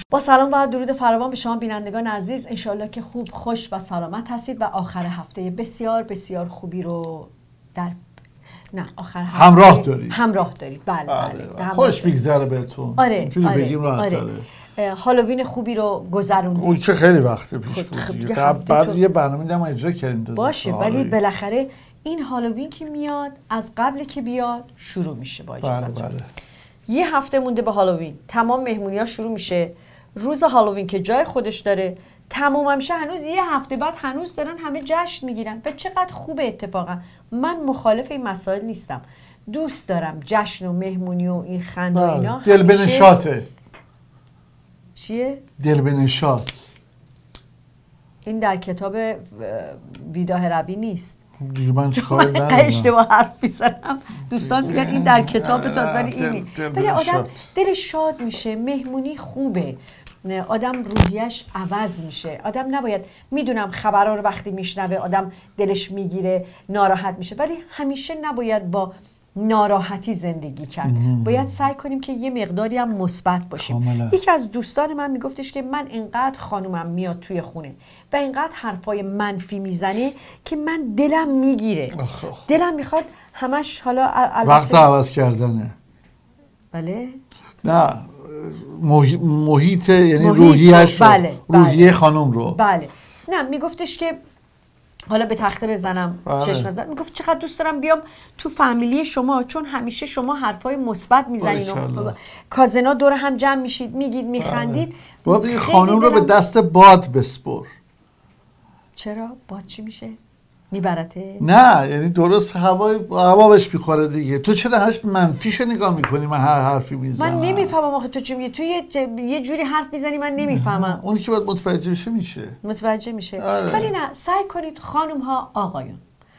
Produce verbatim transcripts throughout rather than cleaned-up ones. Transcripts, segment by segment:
با سلام و درود فراوان به شما بینندگان عزیز، انشالله که خوب، خوش و سلامت هستید و آخر هفته بسیار بسیار خوبی رو در نه آخر هفته همراه دارید همراه دارید بله بله, بله. خوش بگذره بهتون. آره چون آره بگیم راحت آره. هالووین خوبی رو گذروندید. اون که خیلی وقت پیش خب بود. خب بعد تو... یه برنامه دیدم اجرا کردیم باشه، ولی بالاخره این هالووین که میاد از قبل که بیاد شروع میشه با اجازهتون. بله بله. یه هفته مونده به هالووین، تمام مهمونی‌ها شروع میشه. روز هالووین که جای خودش داره، تموم میشه، هنوز یه هفته بعد هنوز دارن همه جشن میگیرن و چقدر خوبه. اتفاقا من مخالف این مسائل نیستم، دوست دارم جشن و مهمونی و این خنده و اینا. دل به نشاطه. چیه؟ دل به نشاط. این در کتاب ویداه ربی نیست. دیگه من چیکار ندارم. من اشتباه حرف میزنم. دوستان میگن این در کتاب داد ولی این ولی آدم دلش شاد میشه، مهمونی خوبه، آدم روحیش عوض میشه. آدم نباید، میدونم خبرها رو وقتی میشنوه آدم دلش میگیره، ناراحت میشه، ولی همیشه نباید با ناراحتی زندگی کرد. باید سعی کنیم که یه مقداری هم مثبت باشیم. یکی از دوستان من میگفتش که من اینقدر خانومم میاد توی خونه و اینقدر حرفای منفی میزنه که من دلم میگیره، دلم میخواد همش حالا وقت عوض کردنه. بله نه محیط, محیط یعنی روحیش رو، بله. روحیه بله. خانم رو. بله. نه میگفتش که حالا به تخته بزنم بله. چشم بزنم، میگفت چقدر دوست دارم بیام تو فامیلی شما، چون همیشه شما حرفای مثبت میزنین و کازنا دور هم جمع میشید، میگید میخندید. بابا این خانم رو به دست باد بسپر. چرا؟ باد چی میشه؟ میبرته؟ نه یعنی درست هوا هوا بهش میخوره دیگه. تو چرا هرش منفیشو نگاه میکنی؟ من هر حرفی میزنم. من نمیفهمم آخه تو چی میگی. تو یه, یه جوری حرف میزنی من نمیفهمم. اونی که باید متوجه بشه میشه. متوجه میشه. آره. ولی نه، سعی کنید خانم ها آقایون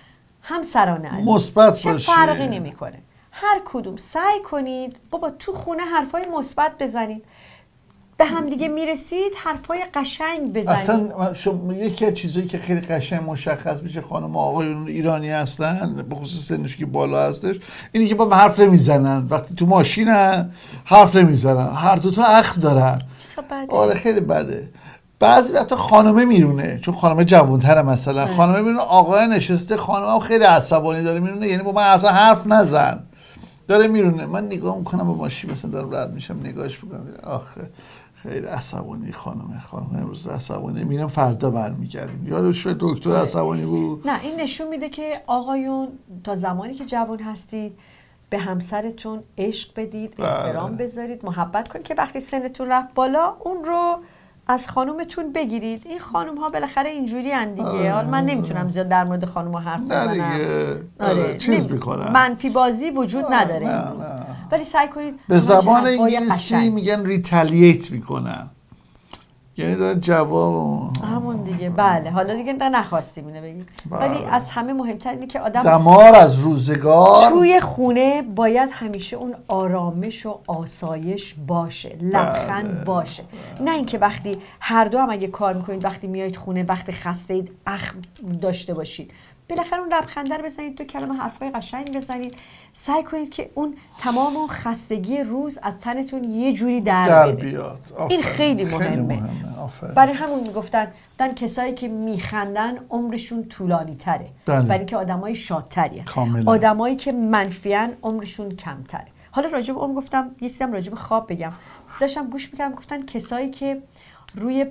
همسران عزیز مثبت چه باشه. فرقی نمیکنه. هر کدوم سعی کنید بابا تو خونه حرفای مثبت بزنید. به هم دیگه میرسید حرفای قشنگ بزنید. اصلا شما یکی از چیزایی که خیلی قشنگ مشخص میشه خانم و آقایون ایرانی هستن، به خصوص سنش که بالا هستش، اینی که با حرف نمیزنن. وقتی تو ماشینن حرف نمیزنن، هر دو تا اخم دارن. آره خیلی بده. بعضی وقتا خانمه میرونه، چون خانمه جوان‌تره مثلا، خانمه میرونه آقای نشسته، خانم هم خیلی عصبانی داره میرونه، یعنی با من اصلا حرف نزن، داره میرونه. من نگاه میکنم با ماشین مثلا دارم رد میشم، نگاهش میکنم آخه خیلی عصبانی خانمه، خانم امروز عصبانی، میرم فردا برمیگردیم. یادش دکتر عصبانی بود. نه این نشون میده که آقایون تا زمانی که جوان هستید به همسرتون عشق بدید، احترام بذارید، محبت کنید که وقتی سنتون رفت بالا اون رو از خانومتون بگیرید. این خانم ها بالاخره اینجوری ان دیگه. حالا من نمیتونم زیاد در مورد خانم ها حرف بزنم. آره چیز میکنم. منفی بازی وجود آه. نداره نه امروز. نه. ولی سعی کنید به زبان انگلیسی میگن ریتالییت میکنن، یعنی دارن جواب همون دیگه. بله حالا دیگه نخواستیم اینو بگیم. ولی از همه مهمتر اینه که آدم دمار از روزگار توی خونه باید همیشه اون آرامش و آسایش باشه، لبخند باشه. نه اینکه وقتی هر دو هم اگه کار میکنید وقتی میایید خونه وقتی خسته اید اخم داشته باشید. بالاخره اون لبخنده رو بزنید، دو کلمه حرفای قشنگ بزنید. سعی کنید که اون تمام اون خستگی روز از تنتون یه جوری در, در بده. بیاد. این خیلی مهمه, خیلی مهمه. برای همون میگفتن دن کسایی که میخندن عمرشون طولانی تره، برای اینکه آدمای شادتریه. آدمایی که منفیان عمرشون کمتره. حالا راجب عمر گفتم، یه چیزم راجب خواب بگم. داشتم گوش میکردم گفتن کسایی که روی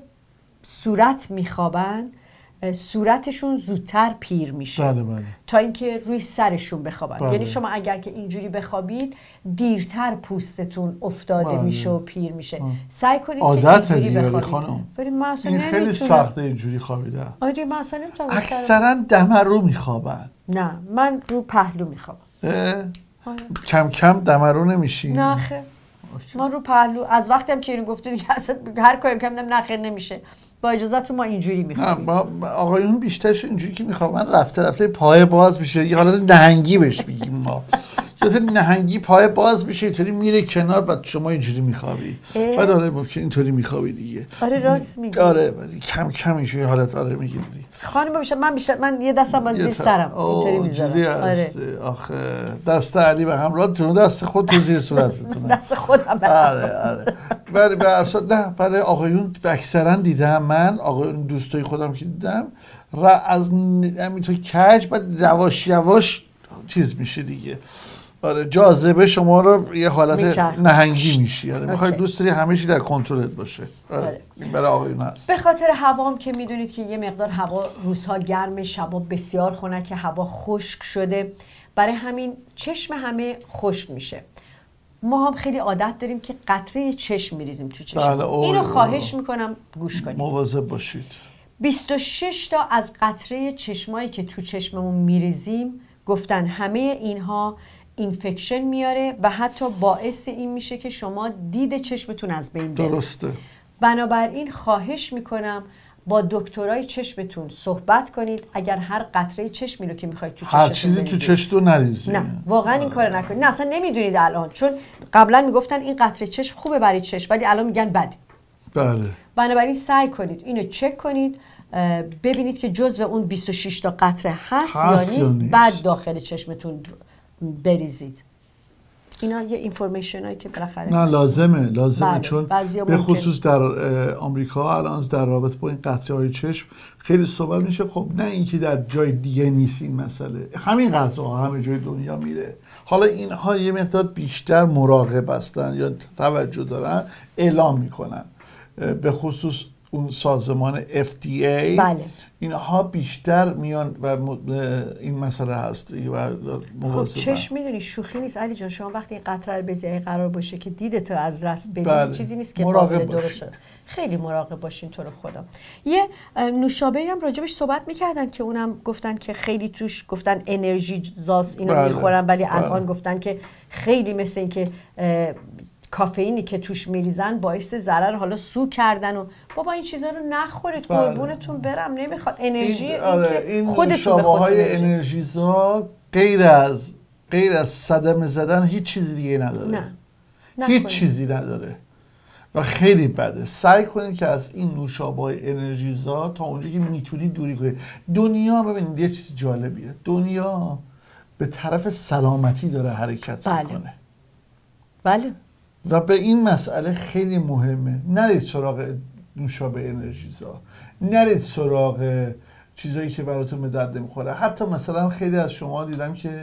صورت میخوابن صورتشون زودتر پیر میشه. بله بله. تا اینکه روی سرشون بخوابن. بله. یعنی شما اگر که اینجوری بخوابید دیرتر پوستتون افتاده بله. میشه و پیر میشه. بله. سعی کنید عادت که اینجوری بخوابید. خانم این خیلی سخته اینجوری خوابیدن. آره من اصلا نمیتونم. اکثرا دم رو میخوابن. نه من رو پهلو میخوابم. کم کم دم رو نمیشین؟ نه خیر. ما رو پهلو از وقتی هم که اینو گفته دیگه اصلا هر کاری کم نه خیر نمیشه. با اجازهتون ما اینجوری میخوابیم. با آقایون بیشترش اینجوری که میخوابن رفته رفته پای باز میشه، یه حالت نهنگی بهش میگیم ما. یه نهنگی پای باز میشه اینطوری میره کنار، بعد شما اینجوری میخوابی. بعد آره ممکن اینطوری میخوابی دیگه. آره راست میگی. آره کم کم اینجوری حالت آره میگیری. خانم بیشتر من بیشتر من یه دستم باز زیر سرم اینطوری میذارم. آره آخه دست علی به همراه تو دست خود تو زیر صورتتونه. دست خودم. آره آره. ولی به اصلا نه برای آقایون اکثرا دیدم من آقایون دوستای خودم که دیدم را از همینطور کج بعد یواش یواش چیز میشه دیگه. آره جاذبه شما رو یه حالت میچرخ. نهنگی میشی. آره میخوای دوست داری همه چی در کنترلت باشه. آره این برای آقایون هست. به خاطر هوام که میدونید که یه مقدار هوا روزها گرمه، شبا بسیار خنک، هوا خشک شده، برای همین چشم همه خشک میشه. ما هم خیلی عادت داریم که قطره چشم میریزیم تو چشم. بله اینو خواهش میکنم گوش کنید. مواظب باشید. بیست و شش تا از قطره چشمایی که تو چشممون میریزیم گفتن همه اینها اینفکشن میاره و حتی باعث این میشه که شما دید چشمتون از بین بره. درسته. بنابراین خواهش میکنم با دکترای چشمتون صحبت کنید. اگر هر قطره چشمی رو که میخواید تو چشمتون هر چیزی تو چشمتون نریزید. نه واقعا این کارو نکنید. نه اصلا نمیدونید الان، چون قبلا میگفتن این قطره چشم خوبه برای چشم ولی الان میگن بده. بله. بنابراین سعی کنید اینو چک کنید، ببینید که جزو اون بیست و شش تا قطره هست, هست یا نیست, نیست بعد داخل چشمتون بریزید. اینا یه اینفورمیشن هایی که بالاخره نه لازمه لازمه بله. چون به خصوص در آمریکا الان در رابطه با این قطره های چشم خیلی صحبت میشه. خب نه اینکه در جای دیگه نیست این مسئله، همین قطره ها همه جای دنیا میره. حالا اینها یه مقدار بیشتر مراقب هستن یا توجه دارن اعلام میکنن، به خصوص اون سازمان اف دی ای. بله. اینها بیشتر میان و این مسئله هست و خب چشم میدونی شوخی نیست علی جان. شما وقتی این قطره رو بزنی قرار باشه که دیدت از دست بدی، بله. چیزی نیست که قابل درست شد. خیلی مراقب باشین تو رو خدا. یه نوشابه هم راجبش صحبت میکردن که اونم گفتن که خیلی توش گفتن انرژی زاست اینو بله. میخورن ولی بله. الان گفتن که خیلی مثل این که کافئینی که توش میریزن باعث ضرر، حالا سو کردن و بابا این چیزا رو نخورید بله. قربونتون برم. نمیخواد انرژی این, آره این خودتون های انرژیزا غیر از غیر از صدمه زدن هیچ چیزی دیگه نداره. نه. هیچ چیزی نداره و خیلی بده. سعی کنید که از این نوشابه های انرژیزا تا اونجا که میتونید دوری کنید. دنیا ببینید یه چیز جالبیه، دنیا به طرف سلامتی داره حرکت بله. میکنه. بله. و به این مسئله خیلی مهمه. نرید سراغ نوشابه انرژیزا، نرید سراغ چیزایی که براتون به درد نمیخوره. حتی مثلا خیلی از شما دیدم که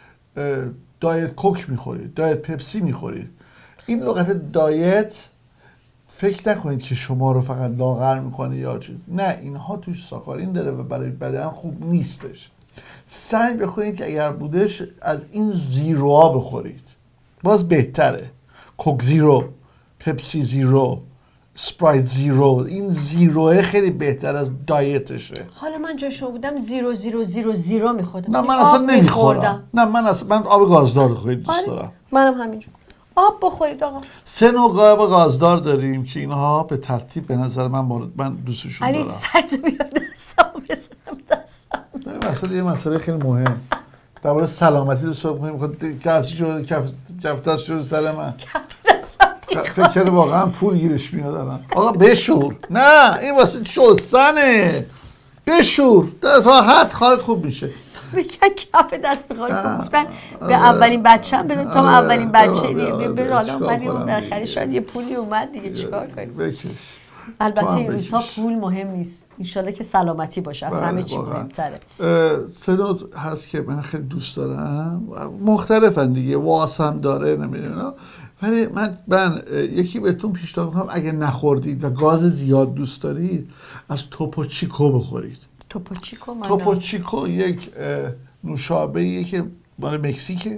دایت کوک میخورید، دایت پپسی میخورید. این لغت دایت فکر نکنید که شما رو فقط لاغر میکنه یا چیز، نه، اینها توش ساکارین داره و برای بدن خوب نیستش. سعی بکنید که اگر بودش از این زیروها بخورید، باز بهتره. کوک زیرو، پپسی زیرو، اسپرایت زیرو، این زیروه خیلی بهتر از دایتشه. حالا من جای شما بودم زیرو زیرو زیرو زیرو میخوردم. نه من اصلا نمیخورم. نه من اصلا من آب گازدار خیلی دوست دارم. منم همینجور. آب بخورید آقا. سه نوع آب گازدار داریم که اینها به ترتیب به نظر من مورد من دوستشون دارم. علی سرتو بیاد دستم بزنم دستم. نه مثلا یه مسئله خیلی مهم. درباره سلامتی رو صحبت کنیم. میخواد کسی شو کف کف دست شو سر من. کف دستم. فکر واقعا پول گیرش میاد الان. آقا بشور. نه این واسه شستنه. بشور. راحت حالت خوب میشه. میگه کف دست میخواد. گفتن به اولین بچه‌م بده تا اولین بچه دیگه ببین حالا اومدی اون بالاخره شاید یه پولی اومد دیگه چیکار کنیم. بکش. البته این روزها پول مهم نیست. انشالله که سلامتی باشه. از همه چی مهمتره. سه نوع هست که من خیلی دوست دارم. مختلفن دیگه. واس هم داره نمیدونم. ولی من من یکی بهتون پیشنهاد میکنم اگه نخوردید و گاز زیاد دوست دارید از توپوچیکو بخورید. توپوچیکو من توپوچیکو یک نوشابه‌ایه که مال مکزیکه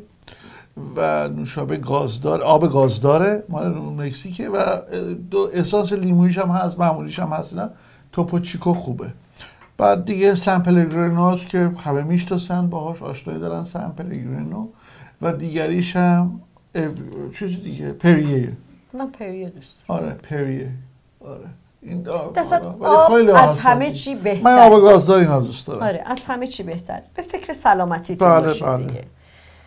و نوشابه گازدار، آب گازداره مال مکزیکه و دو اسانس لیمویش هم هست، معمولیش هم هست. اینا توپوچیکو خوبه. بعد دیگه سن پلگرینوس که همه میشناسن باهاش آشنایی دارن، سن پلگرینو، و دیگریش هم چیز دیگه پریه. من پریه دوست دارم. آره پریه. آره این آب از همه چی بهتر. من آب گازدار اینا دوست دارم. آره از همه چی بهتر. به فکر سلامتی تو بله باشید بله. دیگه.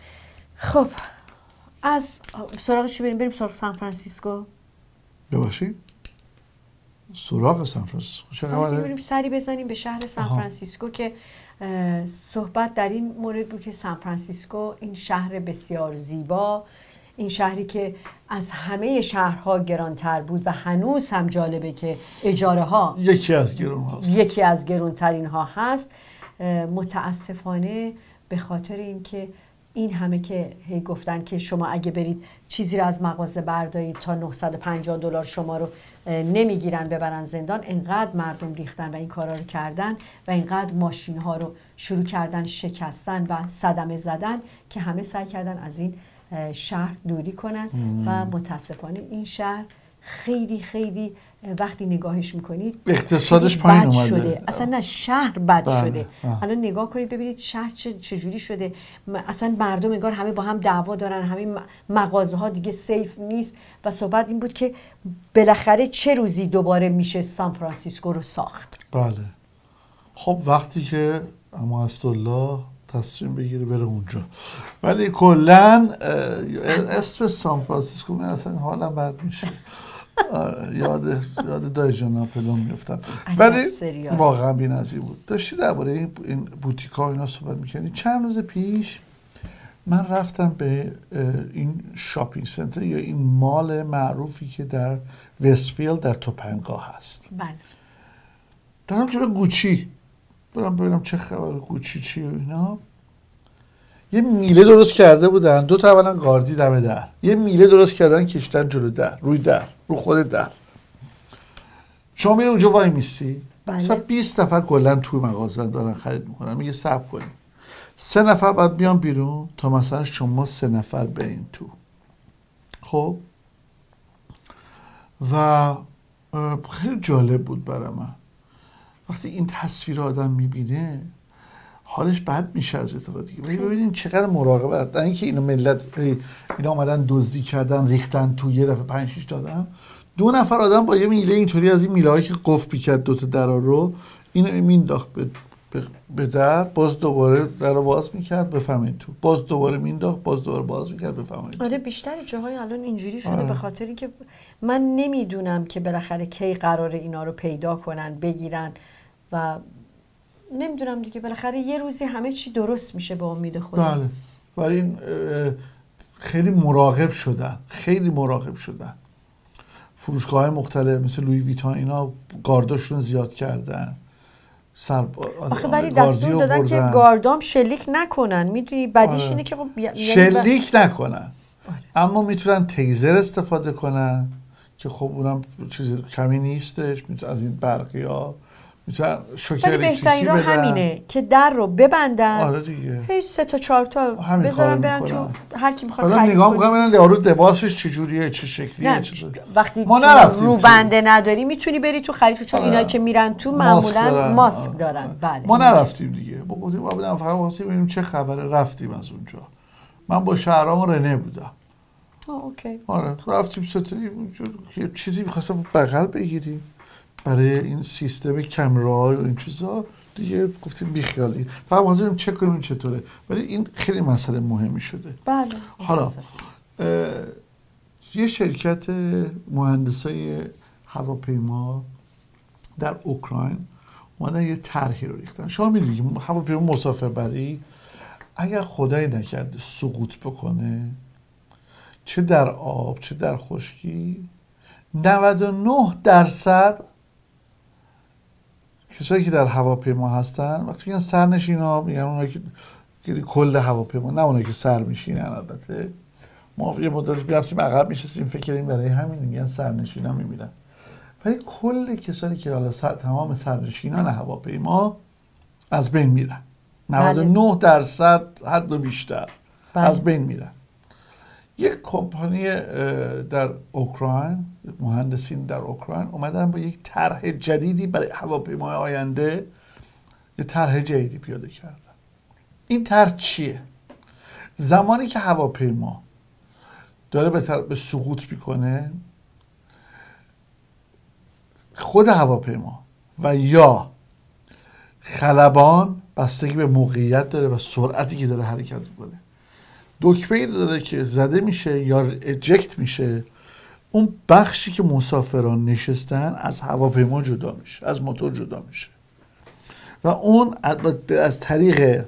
خب از سراغ چی بریم؟ بریم سراغ سان فرانسیسکو. بباشید. سراغ سان فرانسیسکو چه خبره؟ می‌بینیم سری بزنیم به شهر سان فرانسیسکو که صحبت در این مورد بود که سان فرانسیسکو این شهر بسیار زیبا، این شهری که از همه شهرها گرانتر بود و هنوز هم جالبه که اجاره ها یکی از گران هاست. یکی از گرانترین ها هست. متاسفانه به خاطر اینکه این همه که هی گفتن که شما اگه برید چیزی رو از مغازه بردارید تا نهصد و پنجاه دلار شما رو نمیگیرن ببرن زندان، انقدر مردم ریختن و این کارا رو کردن و اینقدر ماشین ها رو شروع کردن شکستن و صدمه زدن که همه سعی کردن از این شهر دوری کنن و متاسفانه این شهر خیلی خیلی وقتی نگاهش میکنید اقتصادش پایین اومده شده. اصلا نه شهر بد بله. شده. الان نگاه کنید ببینید شهر چجوری شده. اصلا مردم انگار همه با هم دعوا دارن، همه مغازه ها دیگه سیف نیست و صحبت این بود که بالاخره چه روزی دوباره میشه سان فرانسیسکو رو ساخت. بله. خب وقتی که اما استالله تصمیم بگیره بره اونجا. ولی کلا اسم سان فرانسیسکو من اصلا حالم بد میشه. یاد یاد دای جان ناپلئون میافتم. ولی واقعا بی‌نظیر بود. داشتی درباره این, این بوتیک‌ها اینا صحبت می‌کنی. چند روز پیش من رفتم به این شاپینگ سنتر یا این مال معروفی که در وستفیلد در توپنگا هست. بله. دارم جلو گوچی برم ببینم چه خبر گوچی چی و اینا. یه میله درست کرده بودن، دو تا اولا گاردی دم در، یه میله درست کردن کشتن جلو در، روی در، رو خود در. شما میره اونجا وای میسی، مثلا بیست نفر کلا توی مغازه دارن خرید میکنن، میگه صبر کنید سه نفر باید بیان بیرون تا مثلا شما سه نفر برین تو. خب و خیلی جالب بود برای من وقتی این تصویر آدم میبینه حالش بد میشه از اتفاقی دیگه. ببینید چقدر مراقبت در اینکه اینا ملت اینا اومدن دزدی کردن ریختن تو یه دفعه پنج شش دادن، دو نفر آدم با یه میله اینطوری از این میله‌هایی که قفل می‌کرد دو تا درا رو اینو مینداخت به به در، باز دوباره در رو باز میکرد بفهمید تو، باز دوباره مینداخت باز دوباره باز میکرد بفهمید. آره بیشتر جاهای الان اینجوری شده. آره. به خاطر اینکه من نمیدونم که بالاخره کی قراره اینا رو پیدا کنن بگیرن و نمیدونم دیگه بالاخره یه روزی همه چی درست میشه به امید خدا. بله. ولی این خیلی مراقب شدن، خیلی مراقب شدن. فروشگاه‌های مختلف مثل لویی ویتان اینا گارداشون زیاد کردن. سر آخه ولی دستور دادن که گاردام شلیک نکنن. میدونی بدیش آره. اینه که خب یعنی شلیک نکنن. آره. اما میتونن تیزر استفاده کنن که خب اونم چیز کمی نیستش، میتونن از این برقی‌ها میتونن شوک الکتریکی بدن. همینه که در رو ببندن. آره دیگه. هی سه تا چهار تا بذارن برن تو هر کی میخواد خرید کنه. نگاه می‌کنم ببینن یارو لباسش چجوریه، چه شکلیه، چه وقتی رو بنده نداری میتونی بری تو خرید، چون اینا که میرن تو معمولا ماسک دارن. بله. ما نرفتیم دیگه. ما گفتیم ما بریم فقط واسه ببینیم چه خبره، رفتیم از اونجا. من با شهرام رنه بودم. آه اوکی. آره رفتیم ستایی یه چیزی می‌خواستم بغل بگیریم برای این سیستم کامراهای و این چیزا دیگه گفتیم بیخیالی فقط واسه چک کنیم چطوره. ولی این خیلی مسئله مهمی شده. بله. حالا یه شرکت مهندسای هواپیما در اوکراین اومدن یه طرحی رو ریختن. شما میدونید که هواپیما مسافربری اگر خدای نکرده سقوط بکنه چه در آب چه در خشکی نود و نه درصد کسایی که در هواپیما هستن وقتی میگن سرنشینا میگن اونایی که کل هواپیما، نه اونایی که سر میشینن. البته ما یه مدت بیافتیم عقب میشستیم فکر کردیم برای همین میگن سرنشینا میمیرن، ولی کل کسایی که حالا تمام سرنشینان هواپیما از بین میرن. نود و نه درصد حد و بیشتر بله. از بین میرن. یک کمپانی در اوکراین، مهندسین در اوکراین اومدن با یک طرح جدیدی برای هواپیمای آینده یه طرح جدیدی پیاده کردن. این طرح چیه؟ زمانی که هواپیما داره به, طرح به سقوط میکنه خود هواپیما و یا خلبان بستگی به موقعیت داره و سرعتی که داره حرکت میکنه، دکمه‌ای داره که زده میشه یا اجکت میشه اون بخشی که مسافران نشستن از هواپیما جدا میشه، از موتور جدا میشه و اون از طریق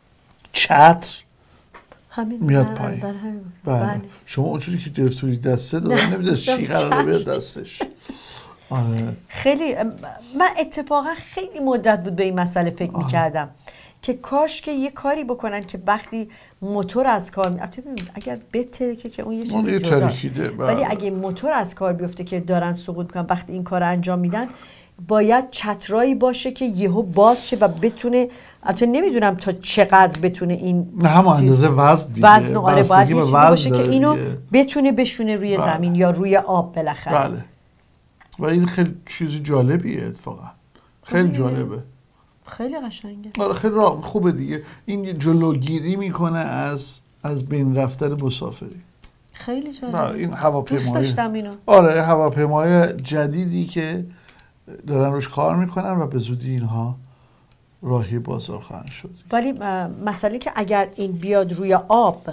چتر همین میاد بله، پایین. بله همین. بله. بله. شما اونجوری که دستوری دسته دادن نمیده چی قراره بیاد دستش. آره. خیلی من اتفاقا خیلی مدت بود به این مسئله فکر میکردم که کاش که یه کاری بکنن که وقتی موتور از کار می... اگر بترکه که اون یه چیز جداست، ولی اگه موتور از کار بیفته که دارن سقوط میکنن وقتی این کار انجام میدن باید چترایی باشه که یهو باز شه و بتونه، البته نمیدونم تا چقدر بتونه این نه هم اندازه وزن دیگه وزن آره باید یه چیزی باشه که اینو دیگه. بتونه بشونه روی بله. زمین یا روی آب بالاخره. بله. و این خیلی چیز جالبیه اتفاقا. خیلی آه. جالبه. خیلی قشنگه. آره خیلی را خوبه دیگه. این جلوگیری میکنه از از بین رفتن مسافری. خیلی جالبه. این هواپیمای دوست داشتم اینو. آره هواپیمای جدیدی که دارن روش کار میکنن و به زودی اینها راهی بازار خواهند شد. ولی مسئله که اگر این بیاد روی آب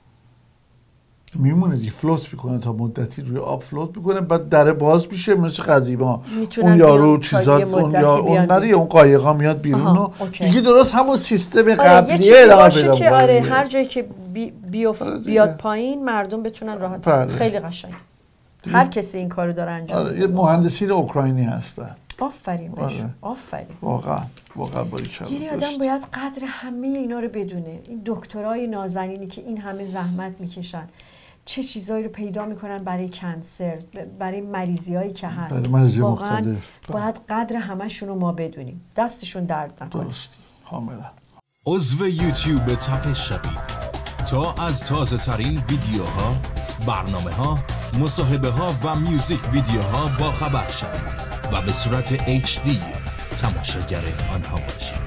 میمونه دیگه، فلوت میکنه تا مدتی روی آب فلوت میکنه، بعد دره باز میشه مثل قدیما اون یارو چیزات اون یا اون نری اون قایقا میاد بیرون و دیگه درست همون سیستم قبلیه ادامه پیدا که آره هر جایی که بی بیاف بیاد پایین مردم بتونن راحت بله. خیلی قشنگ. هر کسی این کارو داره انجام آره یه مهندسین اوکراینی هستن. آفرین بهشون. آفرین. واقعا واقعا باریکلا. یعنی آدم باید قدر همه اینا رو بدونه. این دکترای نازنینی که این همه زحمت میکشن چه چیزایی رو پیدا میکنن برای کنسر، برای مریضی هایی که هست، واقعا باید قدر همشون رو ما بدونیم. دستشون درد نکنه. درست کاملا. عضو یوتیوب تپش شوید تا از تازه ترین ویدیوها، برنامه ها، مصاحبه ها و میوزیک ویدیوها با خبر شوید و به صورت اچ دی تماشاگر آنها باشید.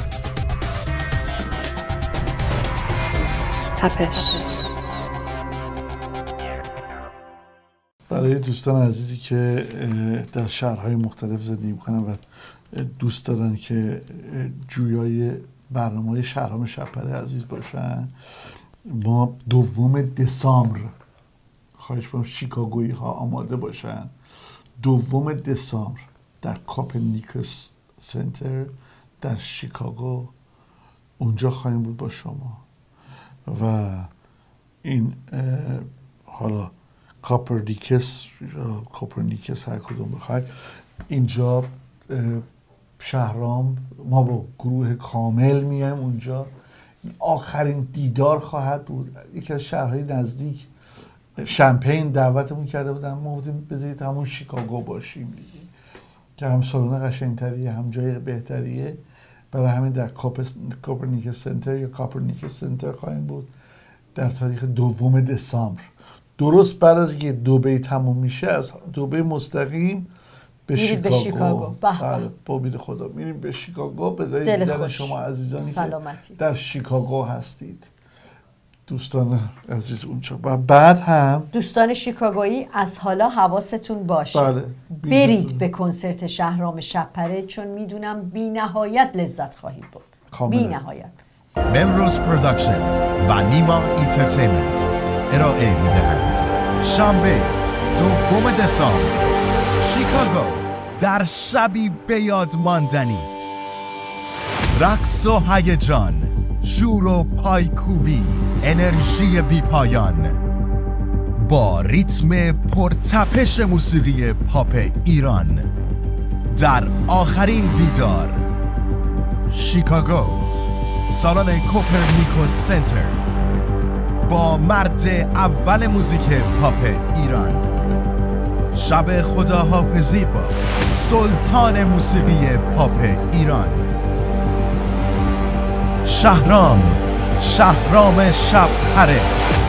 تپش. برای دوستان عزیزی که در شهرهای مختلف زندگی میکنن و دوست دارن که جویای برنامه‌های شهرام شب‌پره عزیز باشن، ما دوم دسامبر خواهش می‌کنم شیکاگویی ها آماده باشن. دوم دسامبر در کاپرنیکوس سنتر در شیکاگو اونجا خواهیم بود با شما و این حالا کاپرنیکوس کاپرنیکوس هر کدوم بخواید اینجا شهرام ما با گروه کامل میایم اونجا. آخرین دیدار خواهد بود. یکی از شهرهای نزدیک شمپین دعوتمون کرده بودن، ما گفتیم بذارید همون شیکاگو باشیم دیگه که هم سالن قشنگتریه هم جای بهتریه. برای همین در کاپرنیکوس سنتر یا کاپرنیکوس سنتر خواهیم بود در تاریخ دوم دسامبر. درست بعد از اینکه دبی تموم میشه از دبی مستقیم به شیکاگو. به شیکاگو. بله با امید خدا میریم به شیکاگو به دلیل دیدن شما عزیزانی سلامتی. که در شیکاگو هستید. دوستان عزیز اونجا و بعد هم دوستان شیکاگویی از حالا حواستون باشه. بله. برید به کنسرت شهرام شب‌پره چون میدونم بی نهایت لذت خواهید برد. بی نهایت. ملروز پروداکشنز و نیما اینترتینمنت ارائه میدهند. شنبه دوم دسامبر شیکاگو در شبی به یاد ماندنی. رقص و هیجان، شور و پایکوبی، انرژی بی پایان با ریتم پرتپش موسیقی پاپ ایران در آخرین دیدار شیکاگو سالن کوپرنیکوس سنتر با مرد اول موزیک پاپ ایران. شب خداحافظی با سلطان موسیقی پاپ ایران شهرام شهرام شب‌پره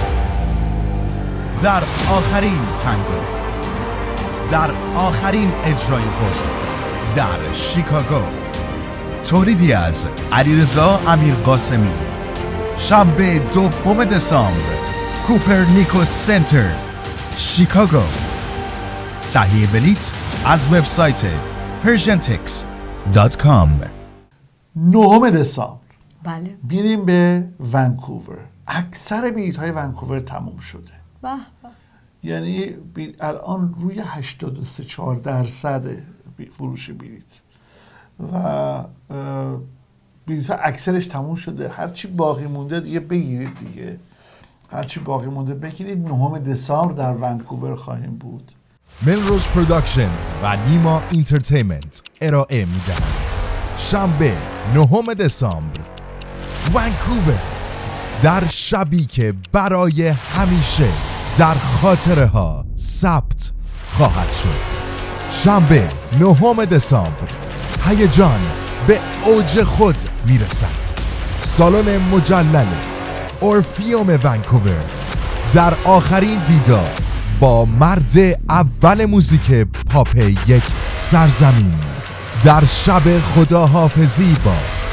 در آخرین تنگو، در آخرین اجرای خود در شیکاگو. تولیدی از علیرضا امیرقاسمی. شنبه دوم دسامبر کوپرنیکوس سنتر شیکاگو. تهیه بلیط از وبسایت پرژن تکس دات کام. نهم دسامبر بله میریم به ونکوور. اکثر بلیط های ونکوور تموم شده. به به. یعنی الان روی هشتاد و سه چهار درصد فروش بلیت و بلیت اکثرش تموم شده. هرچی باقی مونده دیگه بگیرید دیگه، هرچی باقی مونده بگیرید. نهم دسامبر در ونکوور خواهیم بود. ملروز پروداکشنز و نیما اینترتینمنت ارائه میدهند. شنبه نهم دسامبر ونکوور، در شبی که برای همیشه در خاطره ها ثبت خواهد شد. شنبه نهم دسامبر هیجان به اوج خود میرسد. سالن مجلل اورفیوم ونکوور در آخرین دیدار با مرد اول موزیک پاپ یک سرزمین در شب خداحافظی با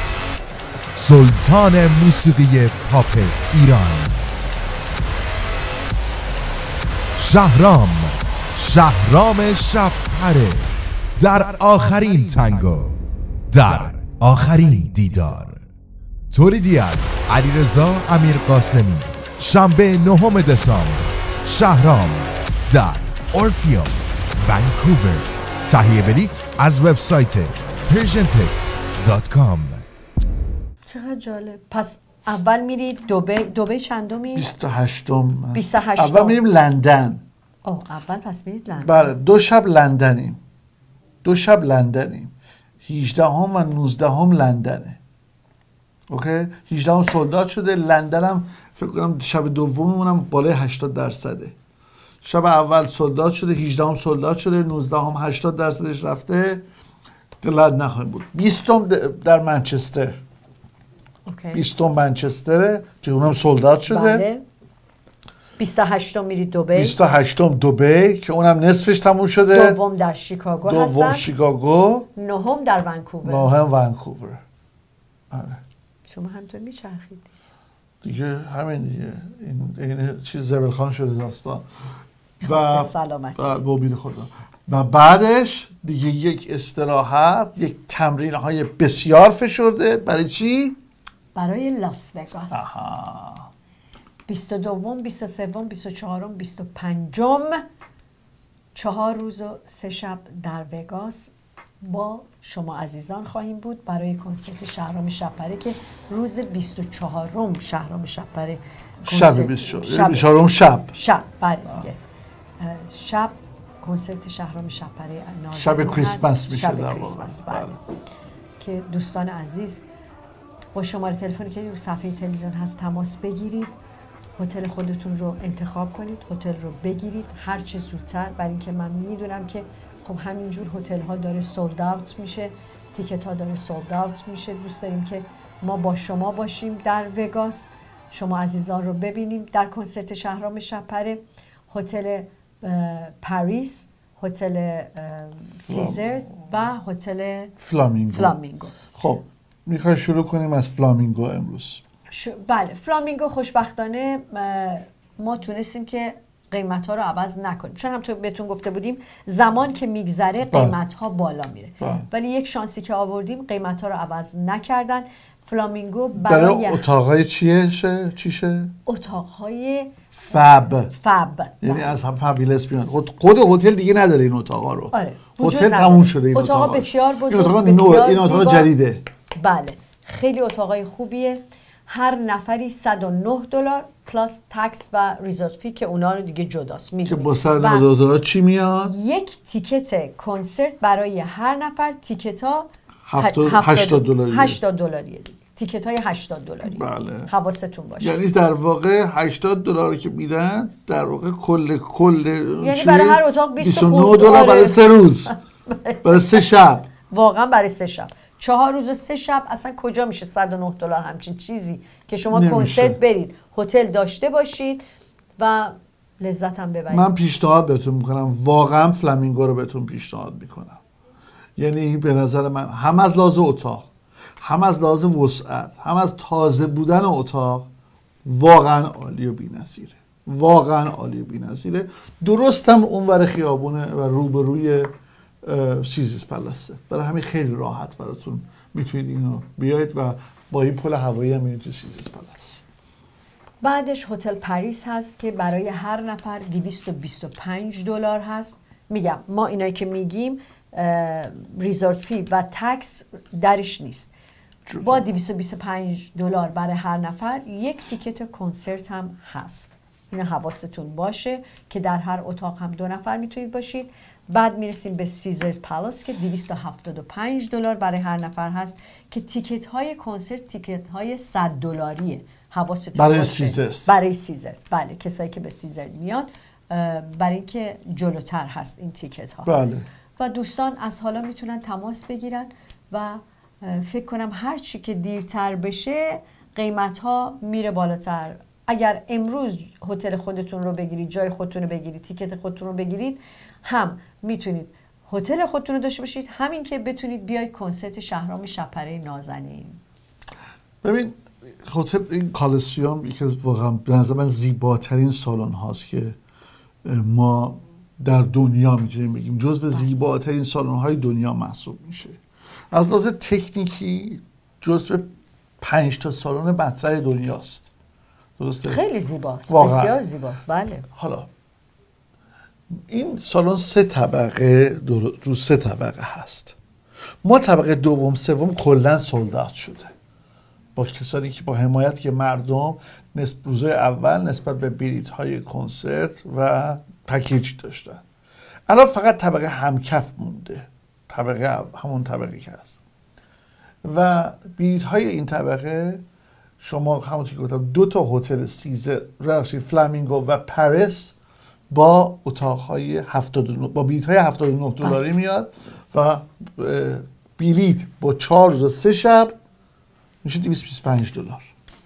سلطان موسیقی پاپ ایران شهرام شهرام شب‌پره در آخرین تنگو، در آخرین دیدار. تولیدی از علیرضا امیر قاسمی. شنبه نهم دسامبر شهرام در اورفیوم ونکوور. تهیه بلیط از وبسایت پرژن تکس دات کام. چقدر جالب. پس اول میرید دبی. دبی چندمی؟ بیست و هشتم. بیست و هشتم. اول میریم لندن. اوه اول پس میرید لندن. بله دو شب لندنیم. دو شب لندنیم. هجدهم و نوزدهم لندنه. اوکی؟ هجدهم سولداد شده. لندنم فکر کنم شب دوممونم بالای هشتاد درصده. شب اول سولداد شده، هجدهم سولداد شده، نوزدهم هشتاد درصدش رفته. دلت نخواهیم بود. بیستم در منچستر. اوکی. بیستم منچستره که اونم سولداد شده. بله. بیست و هشتم میرید دبی. بیست و هشتم دبی که اونم نصفش تموم شده. دوم در شیکاگو دوم هستن. شیکاگو. نهم در ونکوور. نهم ونکوور. آره. شما همینطور میچرخید دیگه همین دیگه. این این چیز زبلخان شده داستان. و سلامتی. با امید خدا. و بعدش دیگه یک استراحت، یک تمرین های بسیار فشرده. برای چی؟ برای لاس وگاس. آها. بیست و دوم، بیست و سوم، بیست و چهارم، بیست و پنجم چهار روز و سه شب در وگاس با شما عزیزان خواهیم بود برای کنسرت شهرام شب‌پره که روز بیست و چهارم شهرام شب‌پره شب بیست و چهارم شب شب بله دیگه شب کنسرت شهرام شب‌پره نازنین شب کریسمس میشه شب در کریسمس واقع. بله. که دوستان عزیز با شماره تلفنی که روی صفحه تلویزیون هست تماس بگیرید، هتل خودتون رو انتخاب کنید، هتل رو بگیرید هر چه زودتر، برای اینکه من میدونم که خب همینجور هتل ها داره سولد اوت میشه، تیکت ها داره سولد اوت میشه. دوست داریم که ما با شما باشیم در وگاس، شما عزیزان رو ببینیم در کنسرت شهرام شب‌پره. هتل پاریس، هتل سیزرز و هتل فلامینگو. فلامینگو. خب میخوای شروع کنیم از فلامینگو امروز؟ ش... بله فلامینگو خوشبختانه ما تونستیم که قیمت ها رو عوض نکنیم، چون هم تو بهتون گفته بودیم زمان که میگذره قیمت ها بالا میره، ولی یک شانسی که آوردیم قیمت ها رو عوض نکردن. فلامینگو برای برای اتاقای چیه شه؟ چیشه؟ اتاقهای فب. فب یعنی از هم فابیلس بیان. خود هتل دیگه نداره این اتاقا رو. آره. هتل تموم شده این اتاقا اتاقا. بسیار بزرگ، این اتاقا بسیار نو... این اتاق جدیده. بله خیلی اتاقای خوبیه. هر نفری صد و نه دلار پلاس تکس و ریزورت فی که اونا رو دیگه جداست میدونید. که با صد و نه دلار چی میاد؟ یک تیکت کنسرت برای هر نفر تیکت ها هشتاد دلاریه. هشتاد دلاریه دیگه. تیکت های هشتاد دلاری. بله. حواستون باشه. یعنی در واقع هشتاد دلار که میدن در واقع کل کل یعنی برای هر اتاق بیست و نه دلار برای سه روز. برای سه شب. واقعا برای سه شب. چهار روز و سه شب اصلا کجا میشه صد و نه دلار همچین چیزی که شما نمیشه. کنسرت برید، هتل داشته باشید و لذت هم ببرید. من پیشنهاد بهتون میکنم، واقعا فلامینگو رو بهتون پیشنهاد میکنم. یعنی به نظر من هم از لحاظ اتاق، هم از لحاظ وسعت، هم از تازه بودن اتاق واقعا عالی و بی‌نظیره. واقعا عالی و بی‌نظیره. درست هم اونور خیابونه و روبروی سیزیس پلاسه. برای همین خیلی راحت براتون میتونید اینو بیاید و با این پل هوایی هم میرید تو سیزیس پلاس. بعدش هتل پاریس هست که برای هر نفر دویست و بیست و پنج دلار هست. میگم ما اینایی که میگیم ریزورت فی و تکس درش نیست. با دویست و بیست و پنج دلار برای هر نفر یک تیکت کنسرت هم هست. اینا حواستون باشه که در هر اتاق هم دو نفر میتونید باشید. بعد میرسیم به سیزرز پالاس که دویست و هفتاد و پنج دلار برای هر نفر هست که تیکت های کنسرت تیکت های صد دلاریه. حواستون برای باشه. سیزرز. برای سیزرز. بله، کسایی که به سیزرز میان برای اینکه جلوتر هست این تیکت ها. بله. و دوستان از حالا میتونن تماس بگیرن و فکر کنم هر چی که دیرتر بشه قیمت ها میره بالاتر. اگر امروز هتل خودتون رو بگیرید، جای خودتون رو بگیرید، تیکت خودتون رو بگیرید، هم میتونید هتل خودتون رو داشته باشید، همین که بتونید بیاید کنسرت شهرام شب‌پره نازنین. ببین هتل این کالسیوم یکی از واقعا به نظر من زیباترین سالن هاست که ما در دنیا میتونیم بگیم، جزو زیباترین سالن های دنیا محسوب میشه. از لحاظ تکنیکی جزو پنج تا سالن مطرح دنیاست. درسته؟ خیلی زیباست. واقعا. بسیار زیباست. بله. حالا این سالن سه طبقه رو سه طبقه هست. ما طبقه دوم سوم کلا سولد اوت شده با کسانی که با حمایت که مردم نسبت روزهای اول نسبت به بلیط های کنسرت و پکیج داشتن. الان فقط طبقه همکف مونده، طبقه همون طبقه که هست و بلیط های این طبقه شما همونطور که گفتم دو تا هتل سیزر، راستی فلامینگو و پاریس با اتاق‌های هفتاد و نه با بلیط های هفتاد و نه دلاری میاد و بلیط با چهار روز و سه شب میشه دویست و بیست و پنج دلار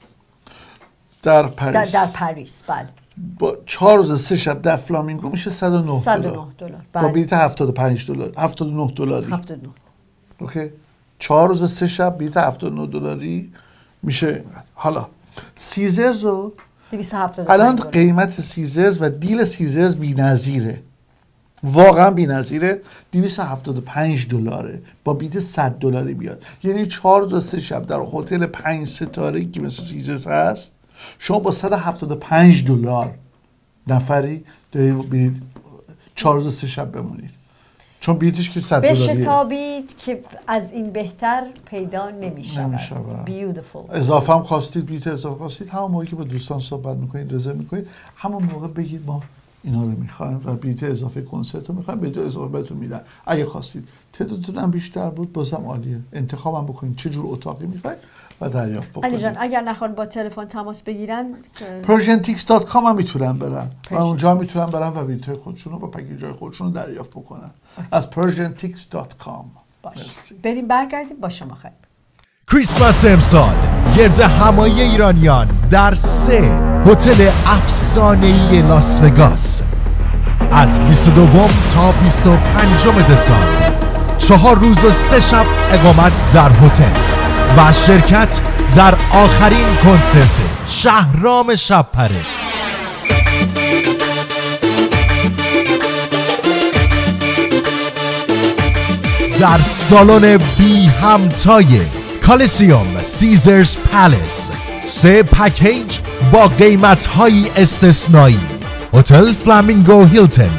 در پاریس. در, در پاریس بله. با چهار روز سه شب در فلامینگو میشه صد و نه دلار. بله. با بلیط هفتاد و پنج دلار، هفتاد و نه دلاری. هفتاد و نه. اوکی. چهار روز سه شب بلیط هفتاد و نه دلاری میشه. حالا سیزرز رو دویست و هفتاد و پنج الان دلار. قیمت سیزرز و دیل سیزرز بی‌نظیره. واقعا بی‌نظیره. دویست و هفتاد و پنج دلاره با بلیط صد دلاری بیاد. یعنی چهار روز سه شب در هتل پنج ستاره‌ای که مثل سیزرز هست شما با صد و هفتاد و پنج دلار نفری دارید چهار روز سه شب بمونید، چون بلیطش که صد دلاریه. بشتابید که از این بهتر پیدا نمی‌شود. بیوتیفول. اضافه هم خواستید، بلیط اضافه خواستید، همون موقعی که با دوستان صحبت می‌کنید رزرو می‌کنید همون موقع بگید ما اینا رو می‌خوایم و بلیط اضافه کنسرت رو می‌خوایم، بلیط اضافه بهتون میدن. اگه خواستید تعدادتون هم بیشتر بود بازم عالیه. انتخابم بکنید چه جور اتاقی می‌خواید و دریافت بکنید. علی جان اگر نخوان با تلفن تماس بگیرن پرژن تیکس دات کام هم میتونن برن و اونجا میتونن برن و بلیط‌های خودشون رو با پکیج‌های خودشون رو دریافت بکنن از پرژن تیکس دات کام. بریم برگردیم با شما خیلی. کریسمس امسال گرد همایی ایرانیان در سه هتل افسانه‌ای لاس وگاس از بیست و دو تا بیست و پنج دسامبر، چهار روز و سه شب اقامت در هتل و شرکت در آخرین کنسرت شهرام شب‌پره. در سالن بی همتای کالسیوم سیزرز پالیس، سه پکیج با قیمت‌های استثنایی: هتل فلامینگو هیلتون،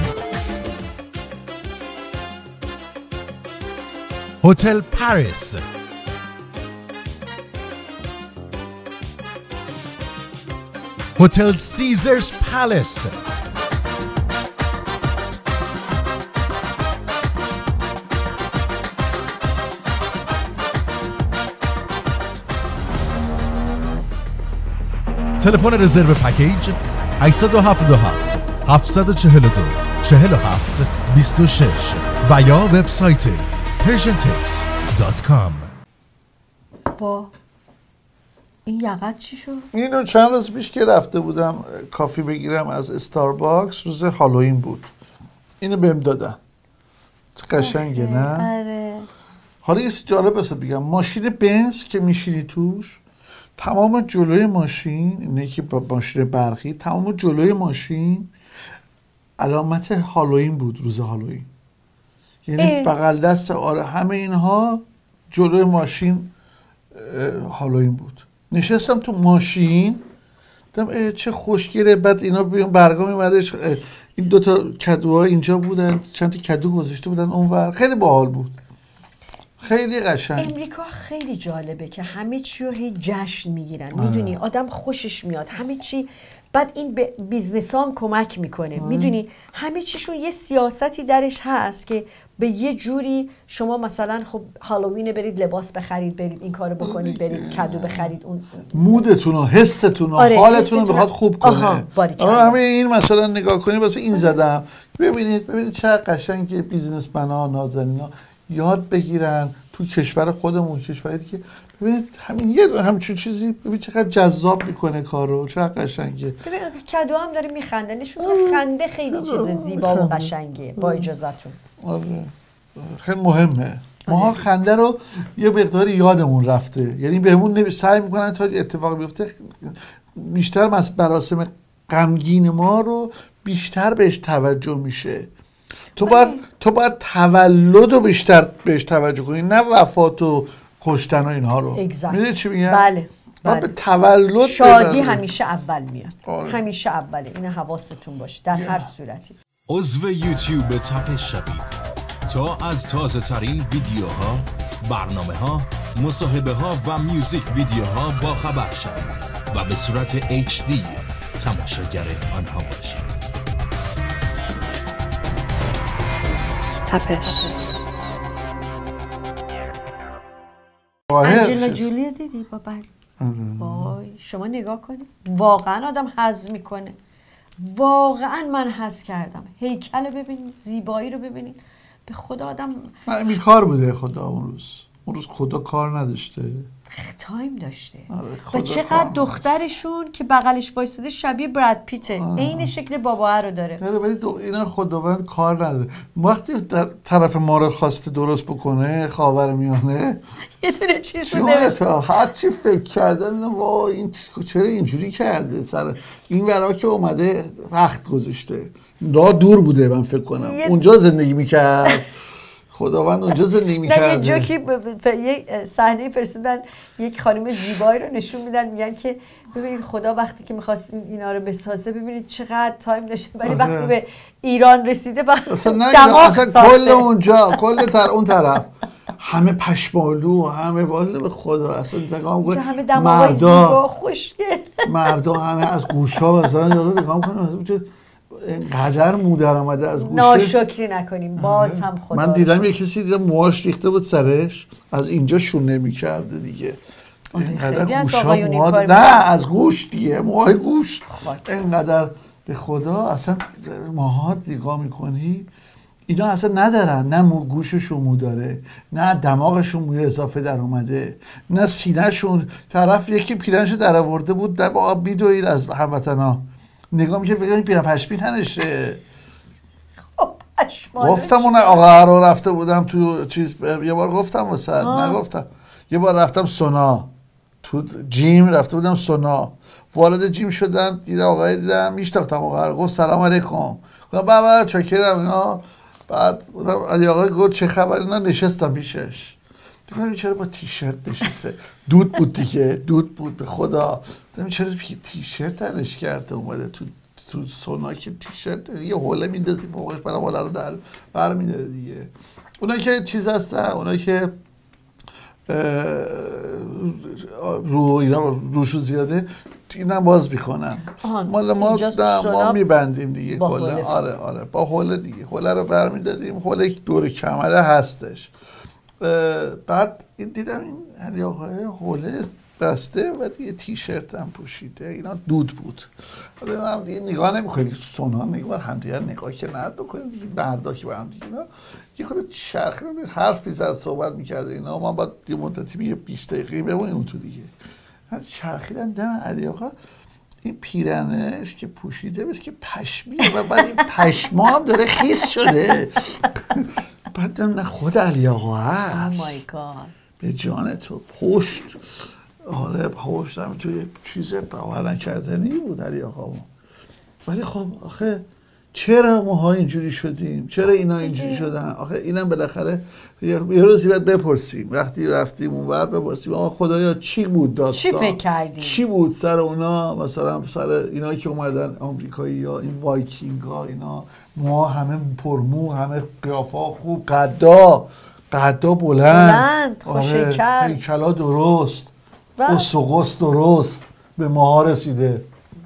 هتل پاریس، هتل سیزرز پالیس، تلفن رزرو پکیج هشت هفت هفت هفت چهار دو چهار هفت دو شش و یا وبسایت پرژن تیکس دات کام. وا این یقت چی شد؟ اینو چند روز پیش که رفته بودم کافی بگیرم از استارباکس، روز هالووین بود، اینو بهم دادن. قشنگه نه؟ آره. حالا یه جالب بسه بگم، ماشین بنز که میشینی توش تمام جلوی ماشین، اینه که با ماشین برقی، تمام جلوی ماشین علامت هالووین بود، روز هالووین. یعنی بغل دست آره همه اینها جلوی ماشین هالووین بود. نشستم تو ماشین دیدم چه خوشگله. بعد اینا بیرون برگا میومدش، این دوتا کدوها اینجا بودن، چند تا کدو گذاشته بودن اونور، خیلی باحال بود، خیلی قشنگ. امریکا خیلی جالبه که همه چی رو هی جشن میگیرن، میدونی آدم خوشش میاد همه چی. بعد این به بیزنس هم کمک میکنه، میدونی همه چیشون یه سیاستی درش هست که به یه جوری شما مثلا خب هالووین برید لباس بخرید، برید این کارو بکنید، برید کادو بخرید، اون مودتون و حستون و آره، حالتون رو بخواد خوب کنه. آره همه این مثلا نگاه کنید واسه این زدم. ببینید ببینید چه قشنگه بیزنسمن‌ها نازنینا یاد بگیرن تو کشور خودمون، کشوری دیگه. ببینید همین یه همچین چیزی ببینید چقدر جذاب میکنه کارو، چقدر قشنگه. ببین کادو هم داره میخنده، نشون خنده خیلی چیز زیبا و قشنگه. با اجازهتون آره خیلی مهمه. ما خنده رو یه مقداری یادمون رفته، یعنی بهمون سعی میکنن تا اتفاق بیفته بیشتر مراسم غمگین ما رو بیشتر بهش توجه میشه. تو باید تو باید تولد رو بیشتر بهش توجه کنی، نه وفات و کشتن و اینها رو. میدونی چی میگم؟ بله بله. به تولد شادی همیشه اول میاد. آره. همیشه اوله، این حواستون باشه در هر صورتی. عضو یوتیوب تپش شوید تا از تازه ترین ویدیوها، برنامه ها، مصاحبه ها و میوزیک ویدیوها با خبر شوید و به صورت اچ دی تماشاگر آنها باشید. تپش. انجلینا جولی دیدی بابا؟ وای شما نگاه کنید، واقعا آدم حظ میکنه. واقعا من حظ کردم. هیکل رو ببینید، زیبایی رو ببینید، به خدا آدم این کار بوده. خدا اون روز اون روز خدا کار نداشته، تایم داشته. آره، و چقدر دخترشون که بغلش وایساده شبیه براد پیته، عین شکل بابا رو داره. آره ولی اینا خداوند کار نداره. وقتی در طرف ما رو خواسته درست بکنه، خاورمیانه یه دونه چیز رو درست هر چی فکر کردن وای این چرا اینجوری کرده، سر این ورا که اومده وقت گذاشته، راه دور بوده من فکر کنم یه... اونجا زندگی میکرد خداوند اونجا زندگی میکرده. نه یه جوکی یه صحنه فرستادن، یک خانم زیبایی رو نشون میدن، میگن که ببینید خدا وقتی که می‌خواست اینا رو بسازه ببینید چقدر تایم داشته، ولی وقتی به ایران رسیده بعد اصلا اصلا کل اونجا کل تر اون طرف همه پشمالو، همه والا به خدا اصلا نگاه کنم همه دماغای زیبا خوشگل، مردا همه از گوشا مثلا یارو نگاه می‌کنم اینقدر مو در آمده از گوشه. ناشکری نکنیم باز هم خدا. من دیدم یه کسی دیدم موهاش ریخته بود سرش، از اینجا شونه میکرده دیگه. اینقدر گوشا موها نه از گوش دیگه، موهای گوش اینقدر به خدا. اصلا ماها نگاه میکنی اینا اصلا ندارن، نه مو گوششون مو داره، نه دماغشون موی اضافه در اومده، نه سینهشون. طرف یکی پیرنشو در آورده بود در با بیدوید از هموطنا نگاه میکنه بگم این پیرن پشمی تنشه. گفتم اون آقا رو رفته بودم تو چیز، یه بار گفتم واسه نگفتم، یه بار رفتم سونا تو جیم، رفته بودم سونا، وارد جیم شدم دیدم آقای دیدم میشتاختم آقا رو، گفت سلام علیکم، گفتم بابا چاکرم اینا. بعد بودم علی آقای گفت چه خبر، اینا نشستم پیشش، دیدم چرا با تیشرت نشسته، دود بود دیگه، دود بود به خدا. دیدم چرا تیشرت تنش کرده اومده تو تو سونا که تیشرت یه حوله میندازی فوقش، برای حوله رو در برمی‌داره دیگه. اونایی که چیز هستن، اونایی که رو اینا روشو زیاده اینم باز میکنن، مال ما ما میبندیم دیگه کلا. آره آره با حوله دیگه، حوله رو برمی‌داریم، حوله دور کمره هستش. بعد این دیدم این علی آقای حوله بسته و یه تیشرت هم پوشیده، اینا دود بود. هم دیگه نگاه نمی‌کنید سونا، نگاه هم دیگه نگاه که ند بکنید دیگه، مردا که با هم دیگه اینا یه خود چرخ حرف می‌زد صحبت می‌کرد اینا، ما بعد یه مدتی یه بیست دقیقه بمونیم اون تو دیگه. من چرخیدم دم علی آقا این پیرنش که پوشیده بس که پشمیه و بعد این پشما هم داره خیس شده. بعد نه خود علی آقا هست. مای گاد. به جان تو پشت، آره پشت هم توی چیز باور نکردنی بود علی آقا. ولی خب آخه چرا ماها اینجوری شدیم؟ چرا اینا اینجوری شدن؟ آخه اینم بالاخره یه روزی باید بپرسیم، وقتی رفتیم اونور بپرسیم آقا خدایا چی بود داستان؟ چی فکر کردیم؟ چی بود سر اونا؟ مثلا سر اینایی که اومدن آمریکایی یا این وایکینگ ها، اینا ما همه پرمو، همه قیافه خوب، قدا قدا بلند بلند خوشکل، هیکلا درست، قص و قص درست به ماها رسیده.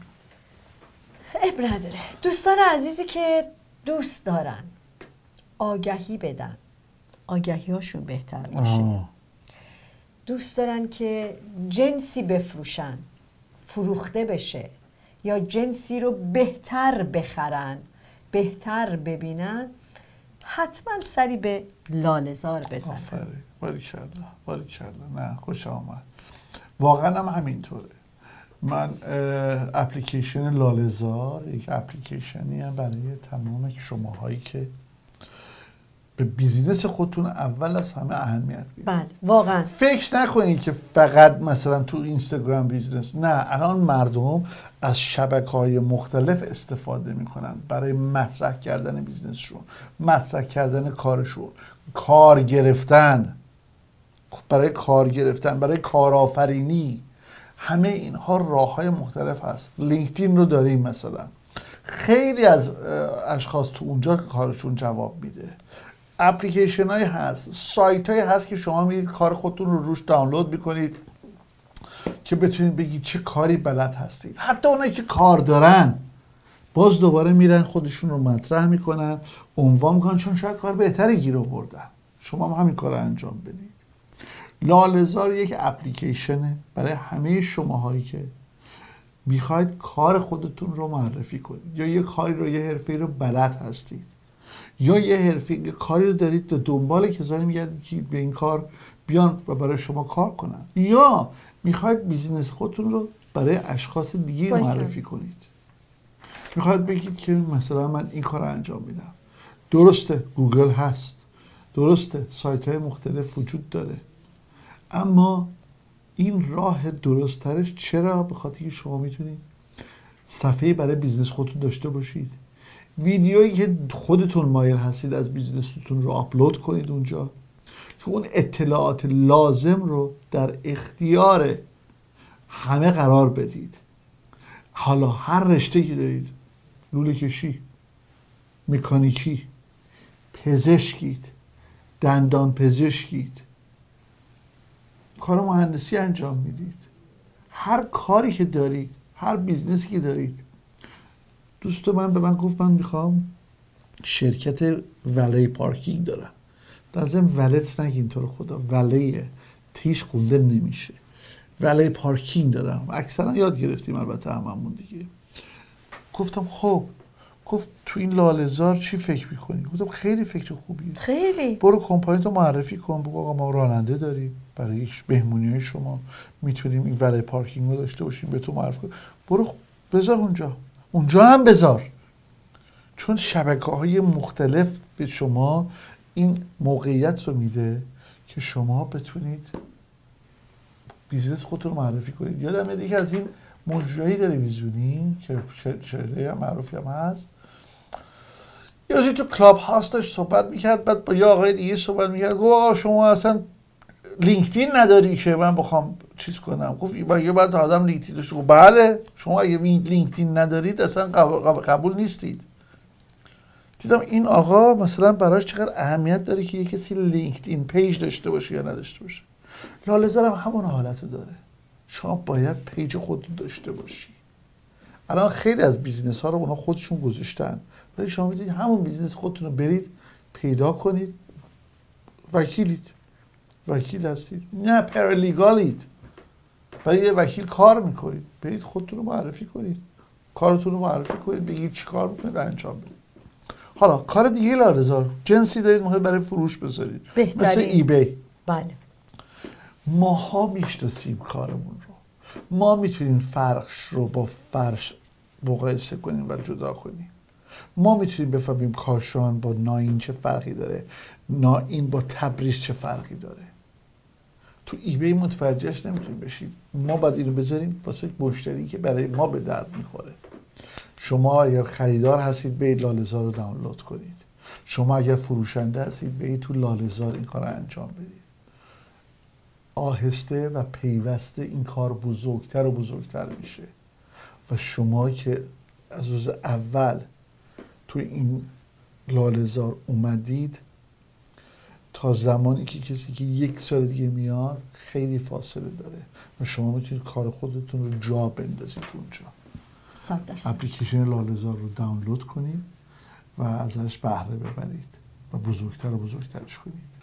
اب نداره. دوستان عزیزی که دوست دارن آگهی بدن، آگهی هاشون بهتر باشه. آه. دوست دارن که جنسی بفروشن، فروخته بشه، یا جنسی رو بهتر بخرن، بهتر ببینن، حتما سری به لاله‌زار بزنن. آفرین، باریکلا باریکلا. نه خوش آمد، واقعا هم همینطوره. من اپلیکیشن لاله‌زار یک اپلیکیشنی هم برای تمام شماهایی که به بیزینس خودتون اول از همه اهمیت میدید. بله واقعا. فکر نکنید که فقط مثلا تو اینستاگرام بیزینس، نه، الان مردم از شبکه‌های مختلف استفاده میکنن برای مطرح کردن بیزینسشون، مطرح کردن کارشون، کار گرفتن، برای کار گرفتن، برای کارآفرینی. همه اینها راه‌های مختلف هست. لینکدین رو داریم مثلا، خیلی از اشخاص تو اونجا کارشون جواب میده. اپلیکیشن هایی هست، سایت هایی هست که شما میرید کار خودتون رو روش دانلود میکنید که بتونید بگید چه کاری بلد هستید. حتی اونایی که کار دارن باز دوباره میرن خودشون رو مطرح میکنن، عنوان میکنن، چون شاید کار بهتری گیر آوردن. شما هم همین کار رو انجام بدید. لاله‌زار یک اپلیکیشنه برای همه شماهایی که میخواید کار خودتون رو معرفی کنید، یا یه کاری رو، یه حرفه‌ای رو بلد هستید، یا یه حرفه یه کاری رو دارید تا دنبال کسانی میگردید که به این کار بیان و برای شما کار کنن، یا میخواید بیزینس خودتون رو برای اشخاص دیگه معرفی کنید. میخواید بگید که مثلا من این کار رو انجام میدم. درسته گوگل هست، درسته سایت های مختلف وجود داره، اما این راه درست ترش چرا؟ به خاطر که شما میتونید صفحه برای بیزنس خودتون داشته باشید، ویدیویی که خودتون مایل هستید از بیزنستون رو آپلود کنید اونجا، که اون اطلاعات لازم رو در اختیار همه قرار بدید. حالا هر رشته که دارید، لوله کشی، مکانیکی، پزشکید، دندان پزشکید، کار مهندسی انجام میدید، هر کاری که دارید، هر بیزنسی که دارید. دوست من به من گفت من میخوام شرکت ولی پارکینگ دارم. در ضمن ولت نگین تو رو خدا، ولیه، تیش خونده نمیشه. ولی پارکینگ دارم، اکثرا یاد گرفتیم البته هممون دیگه. گفتم خب، گفت تو این لاله‌زار چی فکر میکنی؟ گفتم خیلی فکر خوبیه، خیلی. برو کمپانی تو معرفی کن، بگو آقا ما راننده داریم، برای بهمونی های شما میتونیم این ولی پارکینگ رو داشته باشیم، به تو معرفی کن، برو بذار اونجا، اونجا هم بذار. چون شبکه‌های مختلف به شما این موقعیت رو میده که شما بتونید بیزنس خودتون رو معرفی کنید. یادم میاد یکی از این مجریای تلویزیونی که شهره هم معروفی هم هست، یه روزی تو کلاب هاوس داشت صحبت میکرد، بعد با یه آقای دیگه صحبت میکرد، گفت آقا شما اصلا لینکدین نداری که من بخوام چیز کنم؟ گفت یه بعد آدم لینکدین داشت. گفت بله، شما اگه لینکدین ندارید اصلا قبول نیستید. دیدم این آقا مثلا براش چقدر اهمیت داره که یه کسی لینکدین پیج داشته باشه یا نداشته باشه. لاله‌زار هم همون حالت رو داره. شما باید پیج خودتون داشته باشی. الان خیلی از بیزینس ها رو اونا خودشون گذاشتن، ولی شما میتونید همون بیزینس خودتون رو برید پیدا کنید. وکیلید، وکیل هستید، نه پرالیگالید، برای یه وکیل کار میکنید، برید خودتون رو معرفی کنید، کارتون رو معرفی کنید، بگید چی کار میکنید انجام بدید. حالا کار دیگه لاله‌زار، جنسی دارید میخواید برای فروش بذارید، مثل ای بی. بله. ماها میشناسیم کارمون رو، ما میتونیم فرش رو با فرش مقایسه کنیم و جدا کنیم. ما میتونیم بفهمیم کاشان با ناین چه فرقی داره، ناین با تبریز چه فرقی داره. تو ای بی متوجهش نمیتونیم بشیم. ما باید اینو بذاریم واسه مشتری که برای ما به درد میخوره. شما اگر خریدار هستید برید لاله‌زار رو دانلود کنید. شما اگر فروشنده هستید برید تو لاله‌زار این کار رو انجام بدید. آهسته و پیوسته این کار بزرگتر و بزرگتر میشه و شما که از روز اول تو این لاله‌زار اومدید تا زمانی که کسی که یک سال دیگه میاد خیلی فاصله داره و شما میتونید کار خودتون رو جا بندازید اونجا. صد درصد. اپلیکیشن لاله‌زار رو دانلود کنید و ازش بهره ببرید و بزرگتر و بزرگترش کنید.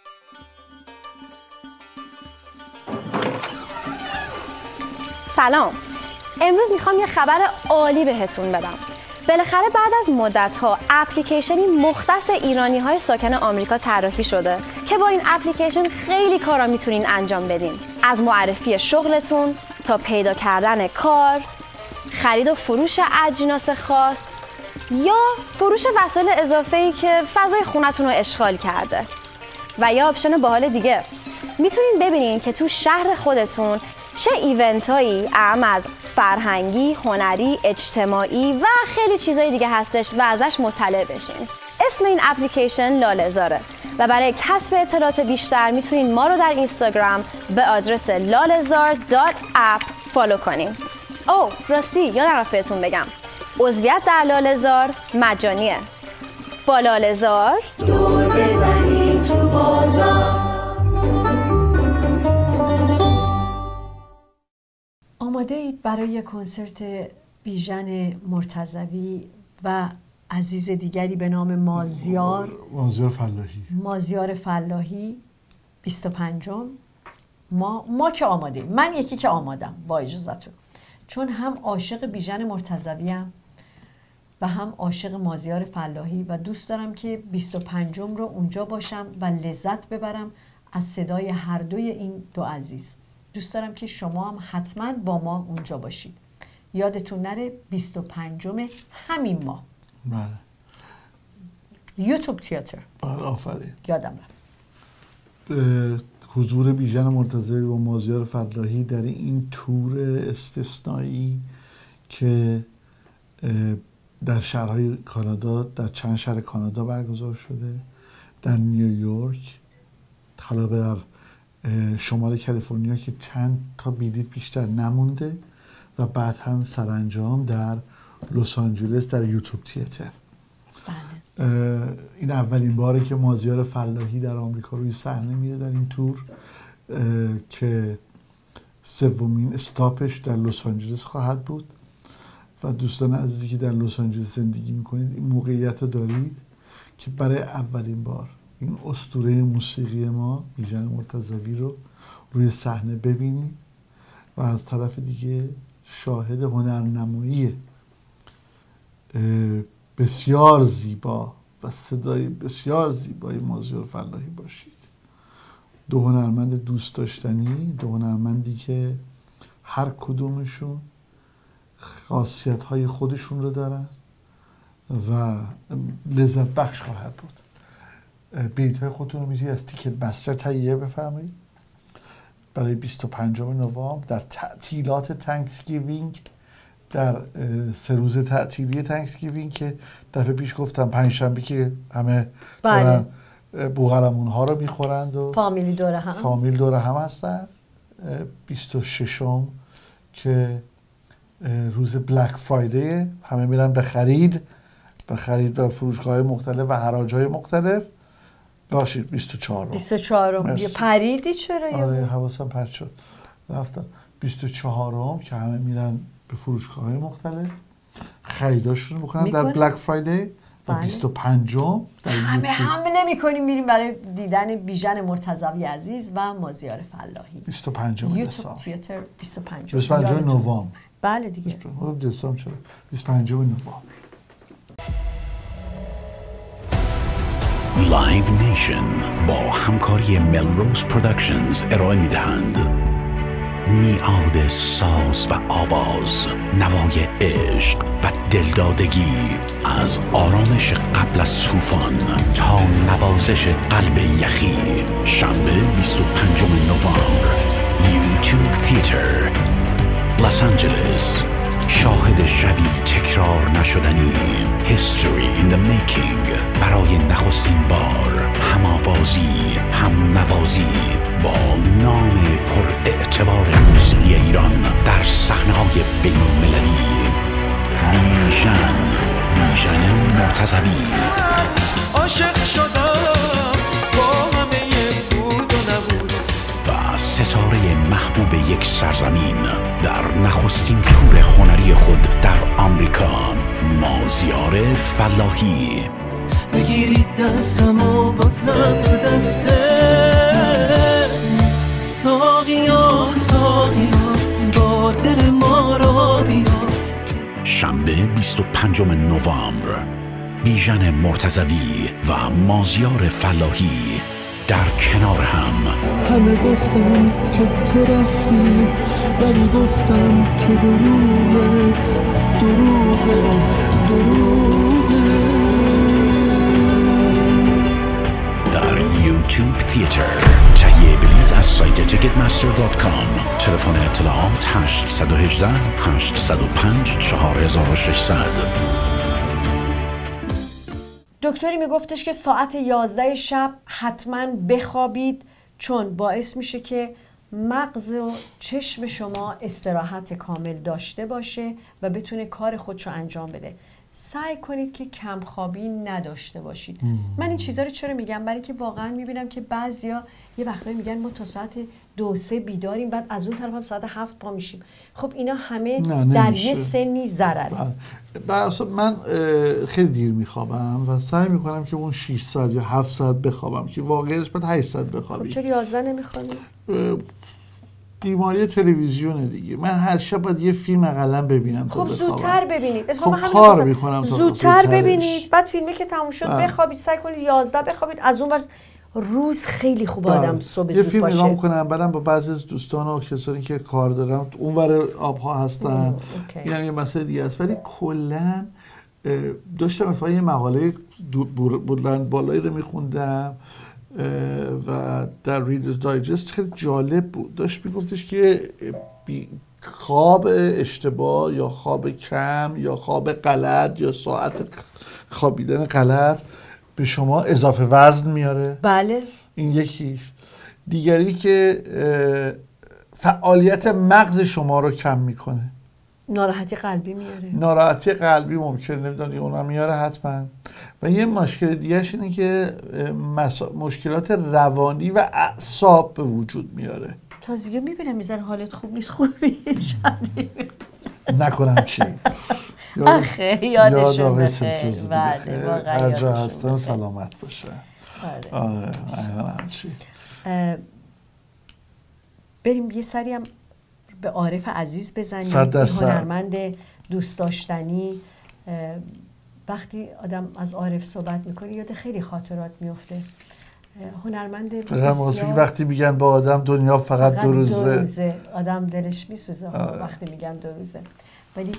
سلام، امروز میخوام یه خبر عالی بهتون بدم. بالاخره بعد از مدت‌ها اپلیکیشنی مختص ایرانی‌های ساکن آمریکا طراحی شده که با این اپلیکیشن خیلی کارا میتونین انجام بدین، از معرفی شغلتون تا پیدا کردن کار، خرید و فروش اجناس خاص یا فروش وسایل اضافه‌ای که فضای خونتون رو اشغال کرده. و یا آپشن باحال دیگه، میتونین ببینین که تو شهر خودتون چه ایونت هایی اهم از فرهنگی، هنری، اجتماعی و خیلی چیزای دیگه هستش و ازش مطلع بشین. اسم این اپلیکیشن لاله‌زاره و برای کسب اطلاعات بیشتر میتونین ما رو در اینستاگرام به آدرس lalezar دات اپ فالو کنین. اوه راستی یادم رفت بهتون بگم عضویت در لاله‌زار مجانیه. با لاله‌زار دور بزنید تو بازار. آماده اید برای کنسرت بیژن مرتضوی و عزیز دیگری به نام مازیار مازیار فلاحی مازیار فلاحی بیست و پنجم. ما ما که آماده ایم. من یکی که آمادم با اجازهتون، چون هم عاشق بیژن مرتضوی ام و هم عاشق مازیار فلاحی و دوست دارم که بیست و پنجم رو اونجا باشم و لذت ببرم از صدای هر دوی این دو عزیز. دوست دارم که شما هم حتما با ما اونجا باشید. یادتون نره بیست و پنجم همین ماه. بله. یوتیوب تئاتر. بله آفرین. یادم رفت. حضور بیژن مرتضوی و مازیار فلاحی در این تور استثنایی که در شهرهای کانادا، در چند شهر کانادا برگزار شده، در نیویورک، حالا در شمال کالیفرنیا که چند تا بلیط بیشتر نمونده و بعد هم سرانجام در لس آنجلس در یوتیوب تئاتر. بله. این اولین باره که مازیار فلاحی در آمریکا روی صحنه میره در این تور که سومین استاپش در لس آنجلس خواهد بود و دوستان عزیزی که در لس آنجلس زندگی میکنید این موقعیت رو دارید که برای اولین بار این اسطوره موسیقی ما بیژن مرتضوی رو روی صحنه ببینید و از طرف دیگه شاهد هنرنمایی بسیار زیبا و صدای بسیار زیبای مازیار فلاحی باشید. دو هنرمند دوست داشتنی، دو هنرمندی که هر کدومشون خاصیت های خودشون رو دارن و لذت بخش خواهد بود. بلیط های خودتون رو میتونید از تیکت مستر تهیه بفرمایید برای بیست و پنجم نوامبر در تعطیلات تانکسگیوینگ، در سه روز تعطیلی تانکسگیوینگ که دفعه پیش گفتم پنجشنبه که همه بله. بوغلمون ها رو میخورند و فامیلی دوره هم فامیل دوره هم هستن. بیست و ششم که روز بلک فرایدی، همه میرن به خرید به خرید به فروشگاه مختلف و حراج‌های مختلف. باشید بیست و چهارم بیست و چهارم یه پریدی چرا؟ آره حواسم پرت شد رفتم. بیست و چهارم که همه میرن به فروشگاه‌های مختلف خریداشون بکنن در بلک فرایدی و بیست و پنجم همه حمله میکنیم میریم برای دیدن بیژن مرتضوی عزیز و مازیار فلاحی. بیست و پنجم یوتیوب تئاتر بیست و پنجم بیست و پنجم نوامبر. بله دیگه دسامبر شد. بیست و پنجم نوامبر. لایو نیشن با همکاری ملروز پروداکشنز ارائه میدهند میعاد ساز و آواز، نوای عشق و دلدادگی، از آرامش قبل از طوفان تا نوازش قلب یخی. شنبه بیست و پنجم نوامبر، یوتیوب تئاتر، لس آنجلس. شاهد شبی تکرار نشد نشدنی History in the making برای نخستین بار هم‌آوازی هم نوازی با نام پر اعتبار موسیقی ایران در صحنه‌های بین‌المللی بیژن بیژن مرتضوی. عاشق شدم با همه بود و نبود و ستاره محبوب یک سرزمین در نخستین تور هنری خود در آمریکا مازیار فلاحی. بگیرید دستم و بازم تو دسته ساقیا ساقیا با دل ما را بیا. شنبه بیست و پنجم نوامبر بیژن مرتضوی و مازیار فلاحی در کنار هم. همه گفتم که تو رفتی ولی گفتم که دروغه دروغه دروغه. در یوتیوب تیتر. تهیه بلیط از سایت تیکت مستر دات کام. تلفن اطلاعات هشت یک هشت هشت صفر پنج چهار شش صفر صفر. دکتری میگفتش که ساعت یازده شب حتما بخوابید چون باعث میشه که مغز و چشم شما استراحت کامل داشته باشه و بتونه کار خودشو انجام بده. سعی کنید که کمخوابی نداشته باشید. مم. من این چیزا رو چرا میگم؟ برای که واقعا میبینم که بعضیا یه وقتایی میگن ما تا ساعت دو سه بیداریم، بعد از اون طرف هم ساعت هفت پا میشیم. خب اینا همه در یه سنی ضرره. برای من خیلی دیر میخوابم و سعی میکنم که اون شش ساعت یا هفت ساعت بخوابم که واقعیش باید هشت ساعت بخوابی. خب چرا یازده نمیخوابی؟ بیماری تلویزیونه دیگه. من هر شب باید یه فیلم اقلا ببینم. خب زودتر ببینید. خب کار میکنم زودتر ببینید، بعد فیلمی که تموم شد بخوابید. سعی کنید یازده بخوابید. از اون ور روز خیلی خوب آدم صبح زود یه فیلم باشه. نگاه میکنم، بعدم با بعضی از دوستان و کسانی که کار دارم اون ور آبها هستن، این هم یه مسئله دیگه است. ولی کلا داشتم اتفاقا یه مقاله بلند بالایی رو میخوندم و در ریدرز دایجست خیلی جالب بود. داشت میگفتش که خواب اشتباه یا خواب کم یا خواب غلط یا ساعت خوابیدن غلط به شما اضافه وزن میاره. بله. این یکیش. دیگری که فعالیت مغز شما رو کم میکنه. ناراحتی قلبی میاره. ناراحتی قلبی ممکنه نمیدونی اونم میاره حتما. و یه مشکل دیگهش اینه که مسا... مشکلات روانی و اعصاب به وجود میاره. تازگی میبینم میزن حالت خوب نیست. خوب میشه نکنم چی؟ آخه یادشون بخیر. بله واقعا هر جا هستن سلامت باشه. آره نکنم چی؟ بریم یه سری هم به عارف عزیز بزنیم. صد درصد. هنرمند دوست داشتنی. وقتی آدم از عارف صحبت میکنه یاد خیلی خاطرات میفته. هنرمند بسیار. وقتی میگن با آدم دنیا فقط, فقط دو روزه. دو روزه آدم دلش میسوزه وقتی میگن دو روزه. ولی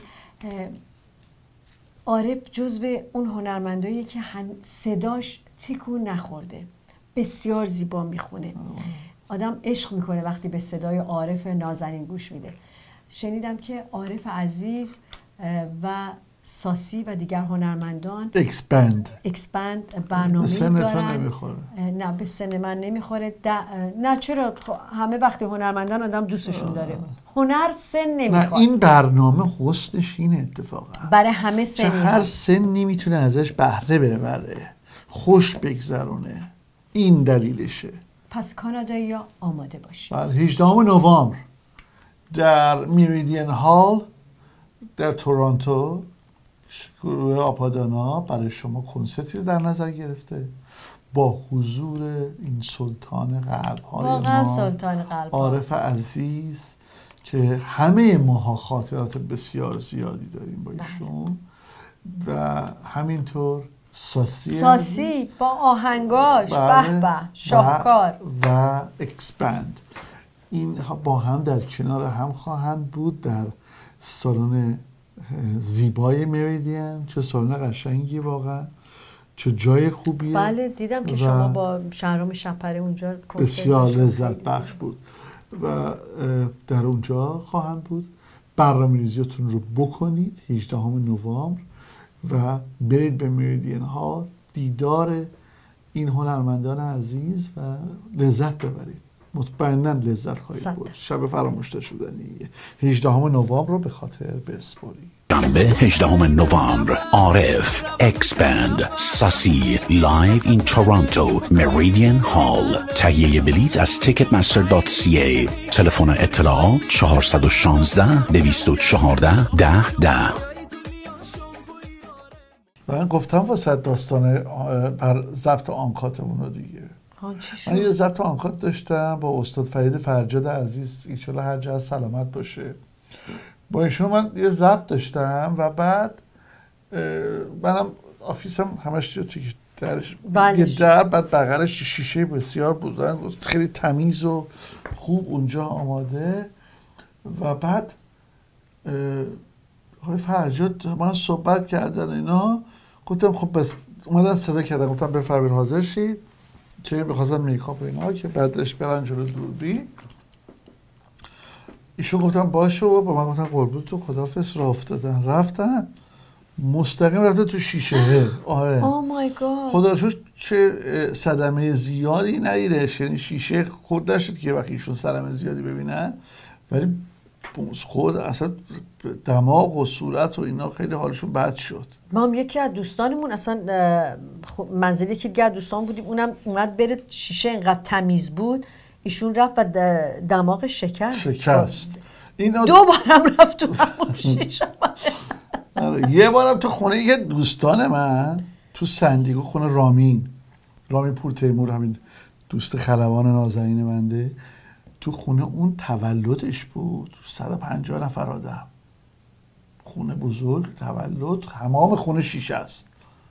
عارف جزو اون هنرمنداییه که صداش تکون نخورده، بسیار زیبا میخونه. آدم عشق میکنه وقتی به صدای عارف نازنین گوش میده. شنیدم که عارف عزیز و ساسی و دیگر هنرمندان اکسپند اکسپند برنامه به سن دارن. تو نمیخوره. نه به سن من نمیخوره. نه چرا همه وقتی هنرمندان آدم دوستشون آه. داره. هنر سن نمیخواد. این برنامه حسنش اینه اتفاقا برای همه سن. هر سنی میتونه ازش بهره ببره، خوش بگذرونه. این دلیلشه. پس کانادایی ها آماده باشید. بله هجدهم نوامبر در میریدین هال در تورنتو گروه آپادانا برای شما کنسرتی رو در نظر گرفته با حضور این سلطان قلب های واقعا سلطان قلب عارف عزیز که همه ماها خاطرات بسیار زیادی داریم با ایشون و همینطور ساسی ساسی با آهنگاش به به شاهکار و, و اکسپند. این با هم در کنار هم خواهند بود در سالن زیبای مریدین. چه سالن قشنگی واقعا، چه جای خوبیه. بله دیدم که شما با شهرام شپره اونجا بسیار لذت بخش بود و در اونجا خواهند بود. برنامه‌ریزیاتون رو بکنید. هجدهم نوامبر و برید به مریدین هال دیدار این هنرمندان عزیز و لذت ببرید. مطمئنا لذت خواهید برد. شب فراموش نشدنیه. هجدهم نوامبر رو به خاطر بسپارید. شنبه هجدهم نوامبر عارف اکسپند ساسی لایو این تورنتو مریدین هال. تهیه بلیط از تیکت مستر دات سی ای. تلفن اطلاعات چهارصد و شانزده دویست و چهارده ده ده. من گفتم واسه داستان بر ضبط آنکاتمون رو دیگه. من یه ضبط آنکات داشتم با استاد فرید فرجاد عزیز، ایشالا هر جا سلامت باشه. با ایشون من یه ضبط داشتم و بعد منم آفیسم همش توی درش یه در، بعد بغلش شیشه بسیار بودن، خیلی تمیز و خوب اونجا آماده. و بعد آقای فرجاد من صحبت کردن اینا، گفتم خب بس اومدن صدا کردن، گفتم بفرمایید حاضر شید که بخواستم میکاپ اینا که بعدش برن جلو دوربین. ایشون گفتم باشه و با من گفتم قربون تو خدافظ. راه افتادن رفتن مستقیم رفته تو شیشه. آره او مای گاد. خدا رو شکر که صدمه زیادی ندیدش، یعنی شیشه خورد نشد که وقتی ایشون صدمه زیادی ببینن، ولی خود اصلا دماغ و صورت و اینا خیلی حالشون بد شد. ما هم یکی از دوستانمون اصلا منزلی که دیگه دوستان بودیم، اونم اومد بره شیشه اینقدر تمیز بود، ایشون رفت و دماغ شکست شکست اینا دو بارم رفت تو همون شیشه. یه بارم تو خونه یه دوستان من تو سندیگو، خونه رامین رامین پور تیمور، همین دوست خلبان نازنین منده، تو خونه اون تولدش بود، صد و پنجاه نفر آدم، خونه بزرگ، تولد، همام خونه شیشه است.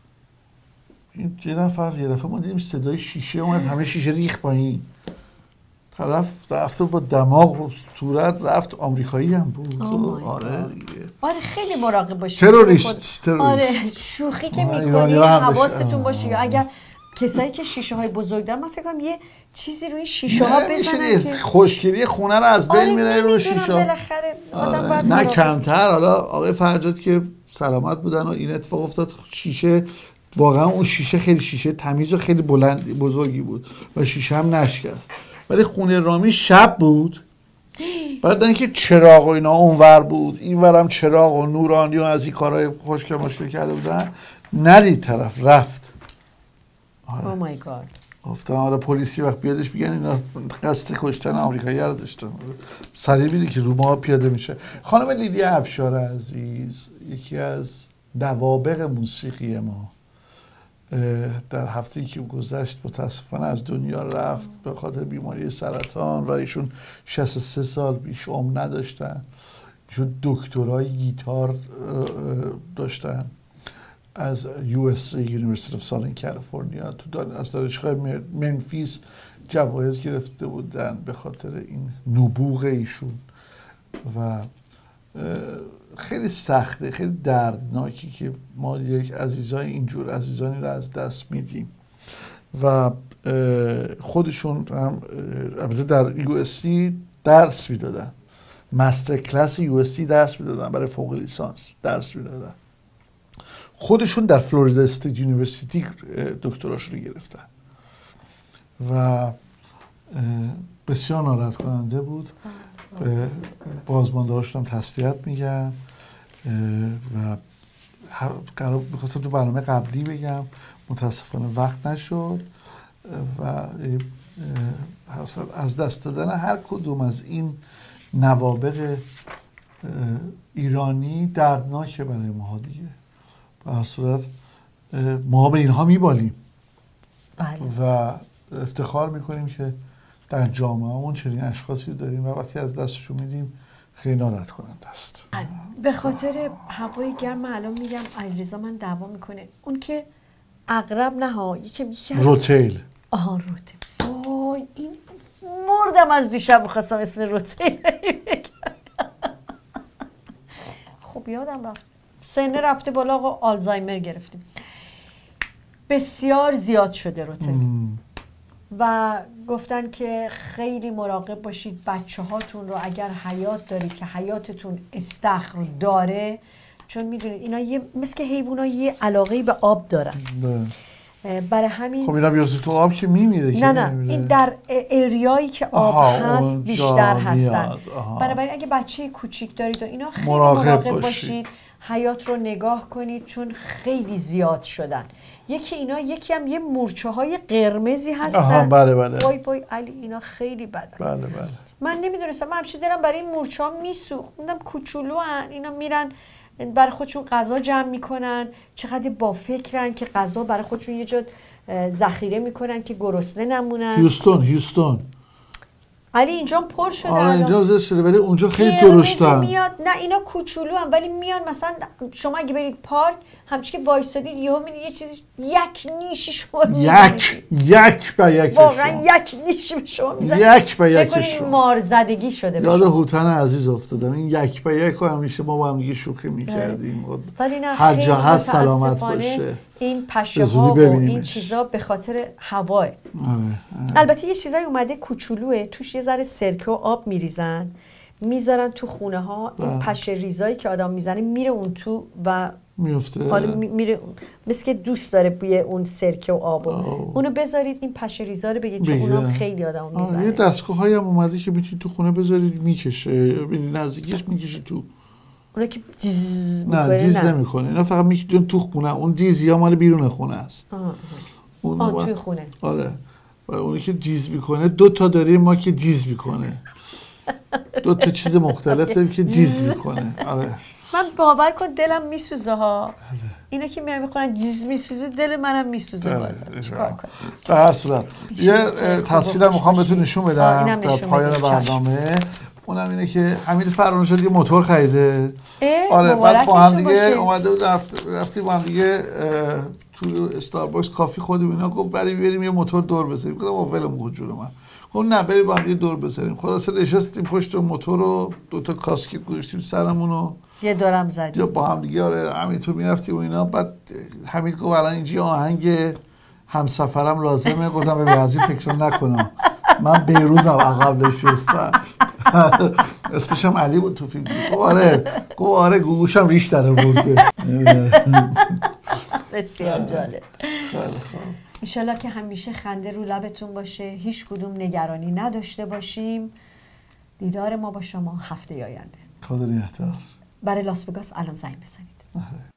این یه نفر یه دفعه ما دیدیم صدای شیشه اومد، همه شیشه ریخت پایین، طرف رفت با دماغ و صورت رفت. آمریکایی هم بود. آره دیگه. آره خیلی مراقب باشید. تروریست تروریست. آره شوخی که میکنی حواستون باشه. یا اگر کسایی که شیشه های بزرگ دارن، من فکر کنم یه چیزی روی شیشه ها بزنن که خوشگلی خونه رو از بین آره میره روی شیشه. بالاخره آدم باید نه کمتر. حالا آقای فرجاد که سلامت بودن و این اتفاق افتاد، شیشه واقعا اون شیشه خیلی شیشه تمیز و خیلی بلند بزرگی بود و شیشه هم نشکست. ولی خونه رامی شب بود، بعد اینکه چراغ و اینا اونور بود، اینورم چراغ و نورانی و از این کارهای خوشگل مشکل کرده بودن، ندید طرف رفت. آره. او مای گاد. گفتم آره پلیسی وقت بیادش بگن اینا قصد کشتن آمریکایی رو داشتن، سریع بیدی که رو ما پیاده میشه. خانم لیدیا افشار عزیز یکی از نوابغ موسیقی ما، در هفته‌ای که گذشت متاسفانه از دنیا رفت به خاطر بیماری سرطان و ایشون شصت و سه سال بیش عمر نداشتن. ایشون دکترای گیتار داشتن از یو اس ای University of Southern California، تو از دانشگاه منفیس جوایز گرفته بودن به خاطر این نبوغ ایشون و خیلی سخته، خیلی دردناکی که ما یک عزیزای اینجور عزیزانی رو از دست میدیم و خودشون هم البته در یو اس سی درس میدادن، مستر کلاس یو اس سی درس میدادن، برای فوق لیسانس درس میدادن. خودشون در فلوریدا استیت یونیورسیتی دکتراشون رو گرفتن و بسیار ناراحت کننده بود. به بازماندهاشون هم تسلیت میگم و قرار میخواستم تو برنامه قبلی بگم، متاسفانه وقت نشد و از دست دادن هر کدوم از این نوابغ ایرانی دردناکه برای ما دیگه. به هر صورت ما به اینها میبالیم و افتخار میکنیم که در جامعهمون چنین اشخاصی داریم و وقتی از دستشون میدیم خیلی ناراحت کننده است. به خاطر هوای گرم الان میگم علیرضا من دعوا میکنه اون که عقرب نه ها یکی میگه روتیل. آها روتیل. وای این مردم از دیشب میخواستم اسم روتیل بگم. خب یادم رفت. سنه رفته بالا آقا آلزایمر گرفتیم. بسیار زیاد شده روتیل. و گفتن که خیلی مراقب باشید بچه هاتون رو، اگر حیات دارید که حیاتتون استخر داره، چون میدونید اینا یه مثل که حیوونا یه علاقه‌ای به آب دارن. برای همین خب اینا بیازی تو آب که میمیره. نه نه نمیره. این در اریایی که آب هست بیشتر هستن. بنابراین اگه بچه کوچیک دارید و اینا خیلی مراقب, مراقب باشید. باشید حیات رو نگاه کنید چون خیلی زیاد شدن. یکی اینا یکی هم یه مورچه های قرمزی هستن. آها بله بله. وای وای علی اینا خیلی بدن. بله بله. من نمیدونستم، من همیشه دلم برای این مورچه ها میسوخت. موندم کوچولو ان اینا میرن برای خودشون غذا جمع میکنن، چقدر با فکرن که غذا برای خودشون یه جا ذخیره میکنن که گرسنه نمونن. هیوستون هیوستون علی اینجا پر شده. آره اینجا زشت شده ولی اونجا خیلی درشتن. میاد نه اینا کوچولو هم ولی میان مثلا شما اگه برید پارک همچین که وایسادید یهو میبینید یه چیزی یک نیشی شما یک یک به یک واقعا یک نیشی به شما میزنه. یک به یک شما مار زدگی شده به یاد هوتن عزیز افتادم. این یک به یک رو همیشه ما با هم دیگه شوخی می‌کردیم. هر جا هست سلامت باشه. این پشه ها و این چیزا به خاطر هواه. البته یه چیزایی اومده کوچولوه توش یه ذره سرکه و آب میریزن میذارن تو خونه ها. این پشه ریزایی که آدم میزنه میره اون تو و میفته. حالا میره مثل که دوست داره بوی اون سرکه و آب. اونو بذارید این پشه ریزا رو بگید چون اونا خیلی آدمو میزنه. یه دستگاه‌هایی هم اومده که میتونید تو خونه بذارید میکشه. ببینید نزدیکش میکشه تو. اونا که جیز میکنه نه جیز نمیکنه. اینا فقط میکشه تو خونه. اون جیز یا مال بیرون خونه است. آه اون آه توی خونه. آره. و اونی که جیز میکنه دو تا داریم ما که جیز میکنه. دو تا چیز مختلف داریم که جیز میکنه. آره. من باور کن دلم میسوزه ها. اینا که میرن میخورن جیز میسوزه دل منم میسوزه. چیکار کنم؟ به هر صورت یه تصویرم میخوام بهتون نشون بدم در پایان برنامه. اونم اینه که حمید فرانشاد یه موتور خریده. آره بعد با هم دیگه اومده بود رفتیم با هم دیگه تو استارباکس کافی خودیم اینا گفت بریم بریم یه موتور دور بزنیم. گفتم ولم کن جون من. خب نه بریم با هم یه دور بزنیم. خلاصه نشستیم پشت موتور رو دو تا کاسکت گذاشتیم سرمون رو یه دورم زدیم. یا با هم دیگه آره همینطور میرفتیم و اینا. بعد حمید گفت الان اینجا آهنگ همسفرم لازمه. گفتم به بعضی فکر نکنم. من بیروزم عقب نشستم. اسمش هم علی بود تو فیلم. گفت آره گفت آره گوشم ریش در آورده. بسیار جالب. انشالله که همیشه خنده رو لبتون باشه، هیچ کدوم نگرانی نداشته باشیم. دیدار ما با شما هفته آینده. خدا نگهدار. برای لاس وگاس الان زنگ بزنید.